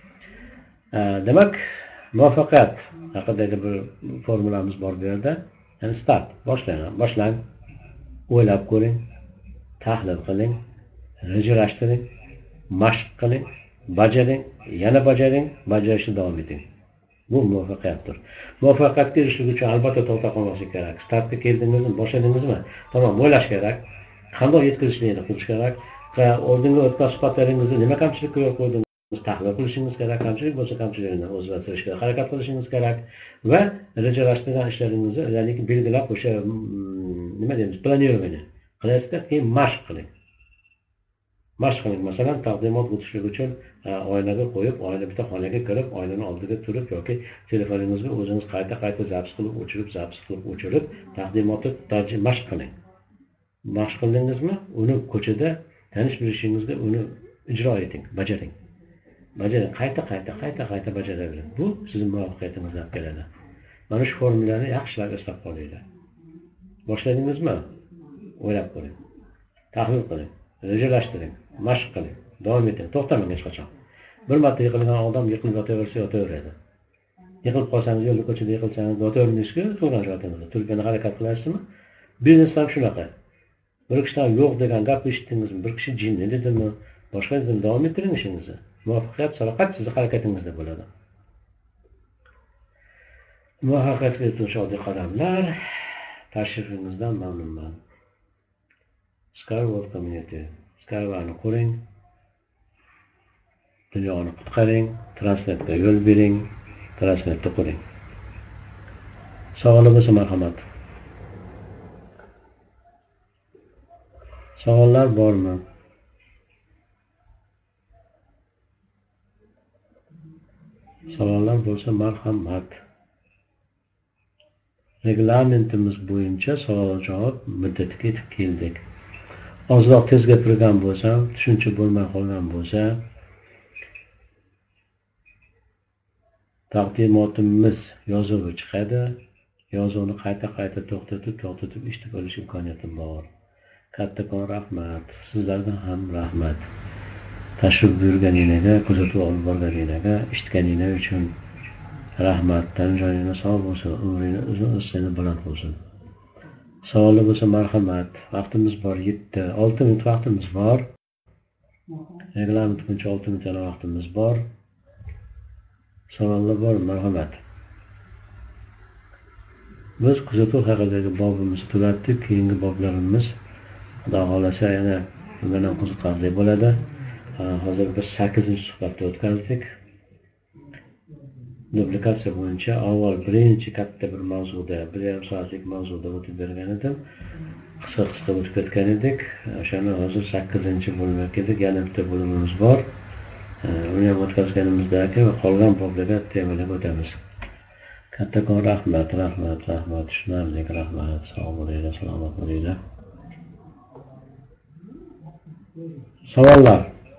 Demak, muvaffaqiyat haqidagi bir formulamiz bor bu yerda. Yani start, boshlang, boshlang, o'ylab ko'ring, tahlil qiling, rejalashtiring, mashq qiling, bajaring, yana bajaring, bajarishni davom eting. Bu muvaffaqiyatdir. Muvaffaqiyatga erishishlik uchun albatta to'xtab qolmaslik kerak. Startga keldingizmi, boshladingizmi? Tamam, o'ylash kerak. Qanday yetkazishni qilish kerak? Oldingi o'tgan suhbatlaringizda nima kamchilik ko'rib qo'ydingiz? Tahlil qilishingiz kerak, kamchilik bo'lsa kamchilikni o'zgartirishga harakat qilishingiz kerak va rejalashtirgan ishlaringizni, ya'ni belgilab o'sha nima deymiz, planирование qilasizda, keyin mashq qiling. Mashq qiling. Masalan, taqdimot o'tishlik uchun oynaga qo'yib, oyna bitta xonaga kirib, oynaning oldiga turib yoki telefoningizga o'zingiz qayta-qayta zapis qilib, o'chirib, zapis qilib, o'chirib, taqdimotni mashq qiling. Mashq qildingizmi, uni ko'chada tanish bilishingizga uni ijro eting, bajaring. Bajaring, qayta qayta qayta qayta bajaravering. Bu sizning muvaffaqiyatingizga olib keladi. Mana shu formulani yaxshilab eslab qolinglar. Boshladingizmi? O'ylab ko'ring. Tahlil qiling, rejalashtiring, mashq qiling, davom eting, to'xtamang hech qachon. Bir marta yiqilgan odam yiqilib yotaversa yotaveradi. Yiqilib qolsangiz, yo'lda ko'chada yiqilsangiz, yotavermishga to'g'ri joyingizda turib yana harakat qilasizmi? Biznes ham shunaqa. Bir kishidan yo'q degan gap eshitdingizmi? Bir kishi jinni dedimi? Boshqa dedimi? Davom ettiring ishingizni. Muvaffaqiyat faqat sizning harakatingizda bo'ladi. Muvaffaqiyatga yetuvchi oddiy qadamlar. Tashrifingizdan mamnunman. Skyward Community. Skywardni quring. Dunyoni qutqaring, Transnetga yo'l bering, Transnetni quring. Savol bo'lsa marhamat. Savollar bormi? Savollar bo'lsa marhamat. Reglamentimiz bo'yicha savol-javob muddatiga yetib keldik. Ozroq tez gapirgan bo'lsam, tushuncha bo'lmay qolgan bo'lsa, taqdimotimiz yozuvi chiqadi. Yozuvni qayta-qayta to'xtatib, to'xtatib eshitib olish imkoniyatim bor. Kattakon rahmat. Sizlarga ham rahmat. Tashrif buyurganingizga, kuzatuv olib borganingizga, eshitganingiz uchun rahmat. Tan joyingiz sog' bo'lsin, umringiz uzun, o'zini baland bo'lsin. Savollar bo'lsa marhamat. Vaqtimiz bor, yetti, olti minut vaqtimiz bor. Reglament bo'yicha olti minut vaqtimiz bor. Savollar bor, marhamat. Biz kuzatuv haqidagi bobimizni tugatdik. Keyingi boblarimiz Xudo xolasa yana bundan ham qiziqarli bo'ladi. Hozir biz sakkizinchi suhbatni o'tkazdik. Duplikatsiya bo'yicha avval birinchi katta bir mavzuda, bir yarim soatlik mavzuda o'tib bergan edim. Qisqa-qisqa o'tib ketgan edik. O'shani hozir sakkizinchi bo'limga keldik. Yana bitta bo'limimiz bor. Uni ham o'tkazganimizdan keyin qolgan boblarga temalarga o'tamiz. Kattakon rahmat, rahmat, rahmat, tushunarli rahmat. Sog' bo'linglar, salomat bo'linglar. Savollar.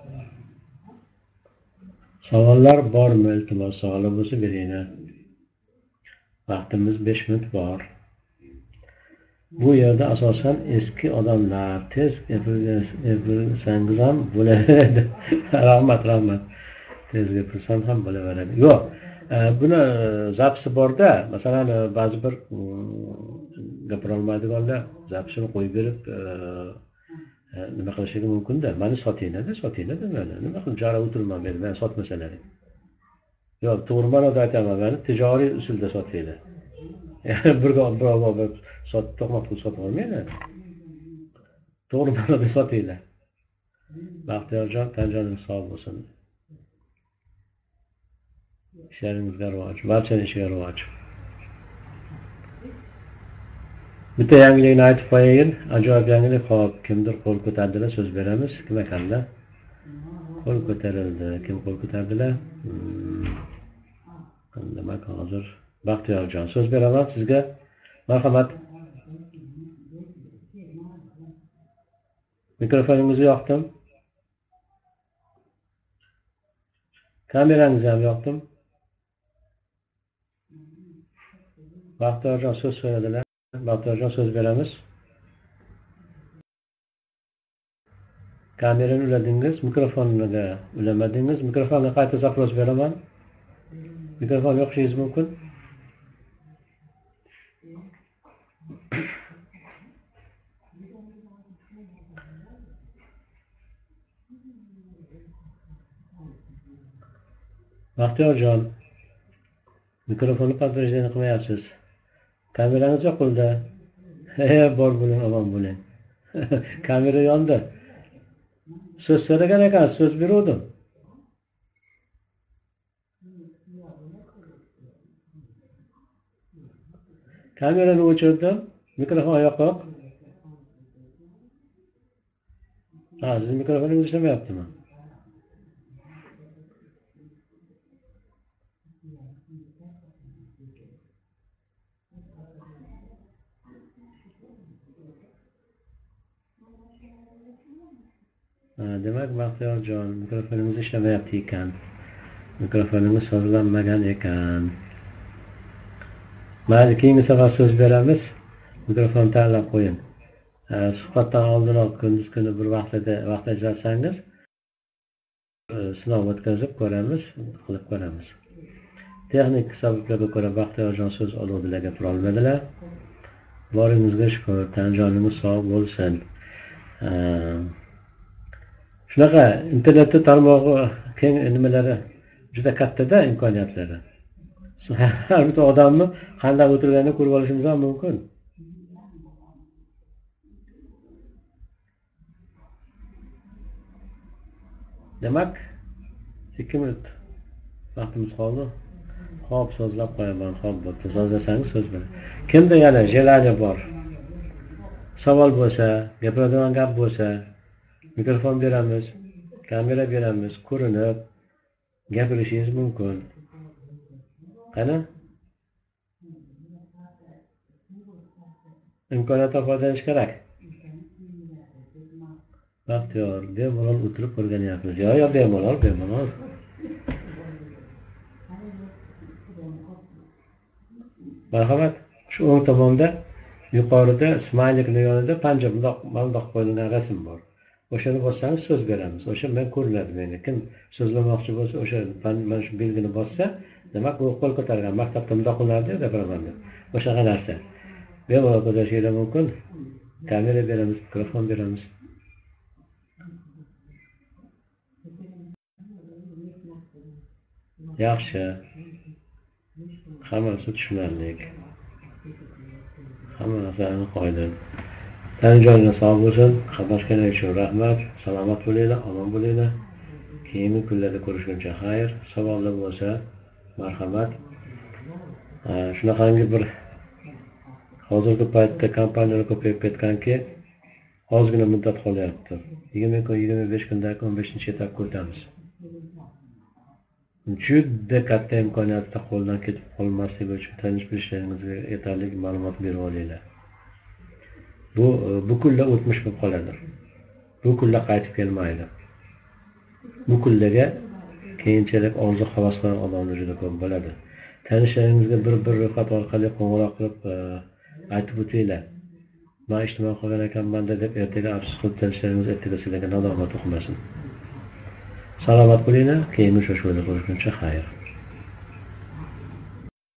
Savollar bormi? Iltimos, savollar bo'lsa beringlar. Vaqtimiz besh minut bor. Bu yerda asosan eski odamlar tez gapirsangiz ham bo'laveradi. Rahmat, rahmat. Tez gapirsam ham bo'laveradi. Yo'q, buni zapisi borda, masalan, ba'zi bir gapira olmaydiganlar zapisini qo'yib berib nima qilishligi mumkin-da. Meni sotinglar-da, sotinglar-da meni. Nima qilib jara o'tirman men, men sotmasalaring. Yo'q, to'g'ri ma'noda aytaman, meni tijoriy usulda sotinglar. Ya'ni birga birov sot, to'qmoq qilib sotib olmaydi. To'g'ri ma'noda sotinglar. Baxtiyorjon, tanjoningiz sog' bo'lsin. İşleringizga rivoj, barchaning ishiga rivoj. Bitta yangilikni aytib qo'yayin. Ajoyib yangilik. Xo'p, kimdir qo'l ko'tardilar, so'z beramiz. Kim ekanlar? Qo'l ko'tarildi. Kim qo'l ko'tardilar? Hmm. Demak, hozir Baxtiyorjon so'z beraman sizga. Marhamat. Mikrofoningizni yoqdim. Kamerangizni ham yoqdim. Baxtiyorjon so'z so'radilar. Baxtiyorjon so'z beramiz. Kamerani uladingiz, mikrofoniga ulamadingiz. Mikrofonni qayta zaпрос beraman. Mikrofon yoqishingiz mumkin. Baxtiyorjon, mikrofonni podtверждение qilmayapsiz. Kamerangiz yoqildi. He, bor bo'ling, omon bo'ling. Kamera yondi. So'z so'ragan ekan, so'z beruvdim. Kamerani o'chirdim, mikrofon yoqiq. Ha, sizning mikrofoningiz ishlamayaptimi? Demak, Baxtiyorjon, mikrofoningiz ishlamayapti ekan. Mikrofoningiz sozlanmagan ekan. Mayli, keyingi safar so'z beramiz. Mikrofon tanlab qo'ying. Suhbatdan oldinroq kunduz kuni bir vaqtida vaqt ajratsangiz, sinov o'tkazib ko'ramiz, qilib ko'ramiz. Texnik sabablarga ko'ra Baxtiyorjon so'z oluvdilar, gapira olmadilar. Boringizga shukr, tanjoningiz sog' bo'lsin. Shunaqa internetda tarmog'i keng nimalari juda katta-da, imkoniyatlari. Har bir odamni qanday o'tirganini ko'rib olishimiz ham mumkin. Demak, ikki minut vaqtimiz qoldi. Xo'p, so'zlab qo'yaman. Xo'p, bo'pti. So'zlasangiz so'z bering. Kimda yana jelani bor? Savol bo'lsa, gapiradigan gap bo'lsa, mikrofon beramiz, kamera beramiz, ko'rinib gapirishingiz mumkin. Qani? Imkoniyatdan foydalanish kerak. Baxtiyor, bemalol o'tirib o'rganyapmiz. Yo, yo, bemalol, bemalol. Marhamat, shu o'ng tomonda yuqorida smaylikning yonida panja bundoq bundoq qo'yilgan rasm bor. O'shani bossangiz so'z beramiz. O'sha men ko'rinadi meni. Kim so'zlamoqchi bo'lsa, o'sha mana shu belgini bossa, demak, u qo'l ko'targan maktabda bundoq qilardi, gapiraman deb. O'shaqa narsa. Bemalol ko'tarishingiz mumkin. Kamera beramiz, mikrofon beramiz. Yaxshi. Hammasi tushunarli. Hamma narsani qo'ydim. Tanjoningiz sog' bo'lsin. Qatnashganingiz uchun rahmat. Salomat bo'linglar, omon bo'linglar. Keyingi kunlarda ko'rishguncha xayr. Savollar bo'lsa, marhamat. Shunaqangi bir hozirgi paytda kompaniyalar ko'payib ketganki, ozgina muddat qolyapti. yigirma kun, yigirma besh kundan o'n beshinchi etapga o'tamiz. Juda katta imkoniyatda qo'ldan ketib qolmasligi uchun tanish bilishlaringizga yetarli ma'lumot berib olinglar. Bu bu kunlar o'tmish bo'lib qoladi. Bu kunlar qaytib kelmaydi. Bu kunlarga keyinchalik orzu havas qilgan odamlar juda ko'p bo'ladi. Tanishlaringizga bir bir ro'yxat orqali qo'ng'iroq qilib aytib o'tinglar. Men ijtimoiy qilgan ekanman deb ertaga afsus qilib tanishlaringiz ertaga sizlarga nadomat o'qimasin. Salomat bo'linglar, keyingi uchrashuvda ko'rishguncha xayr.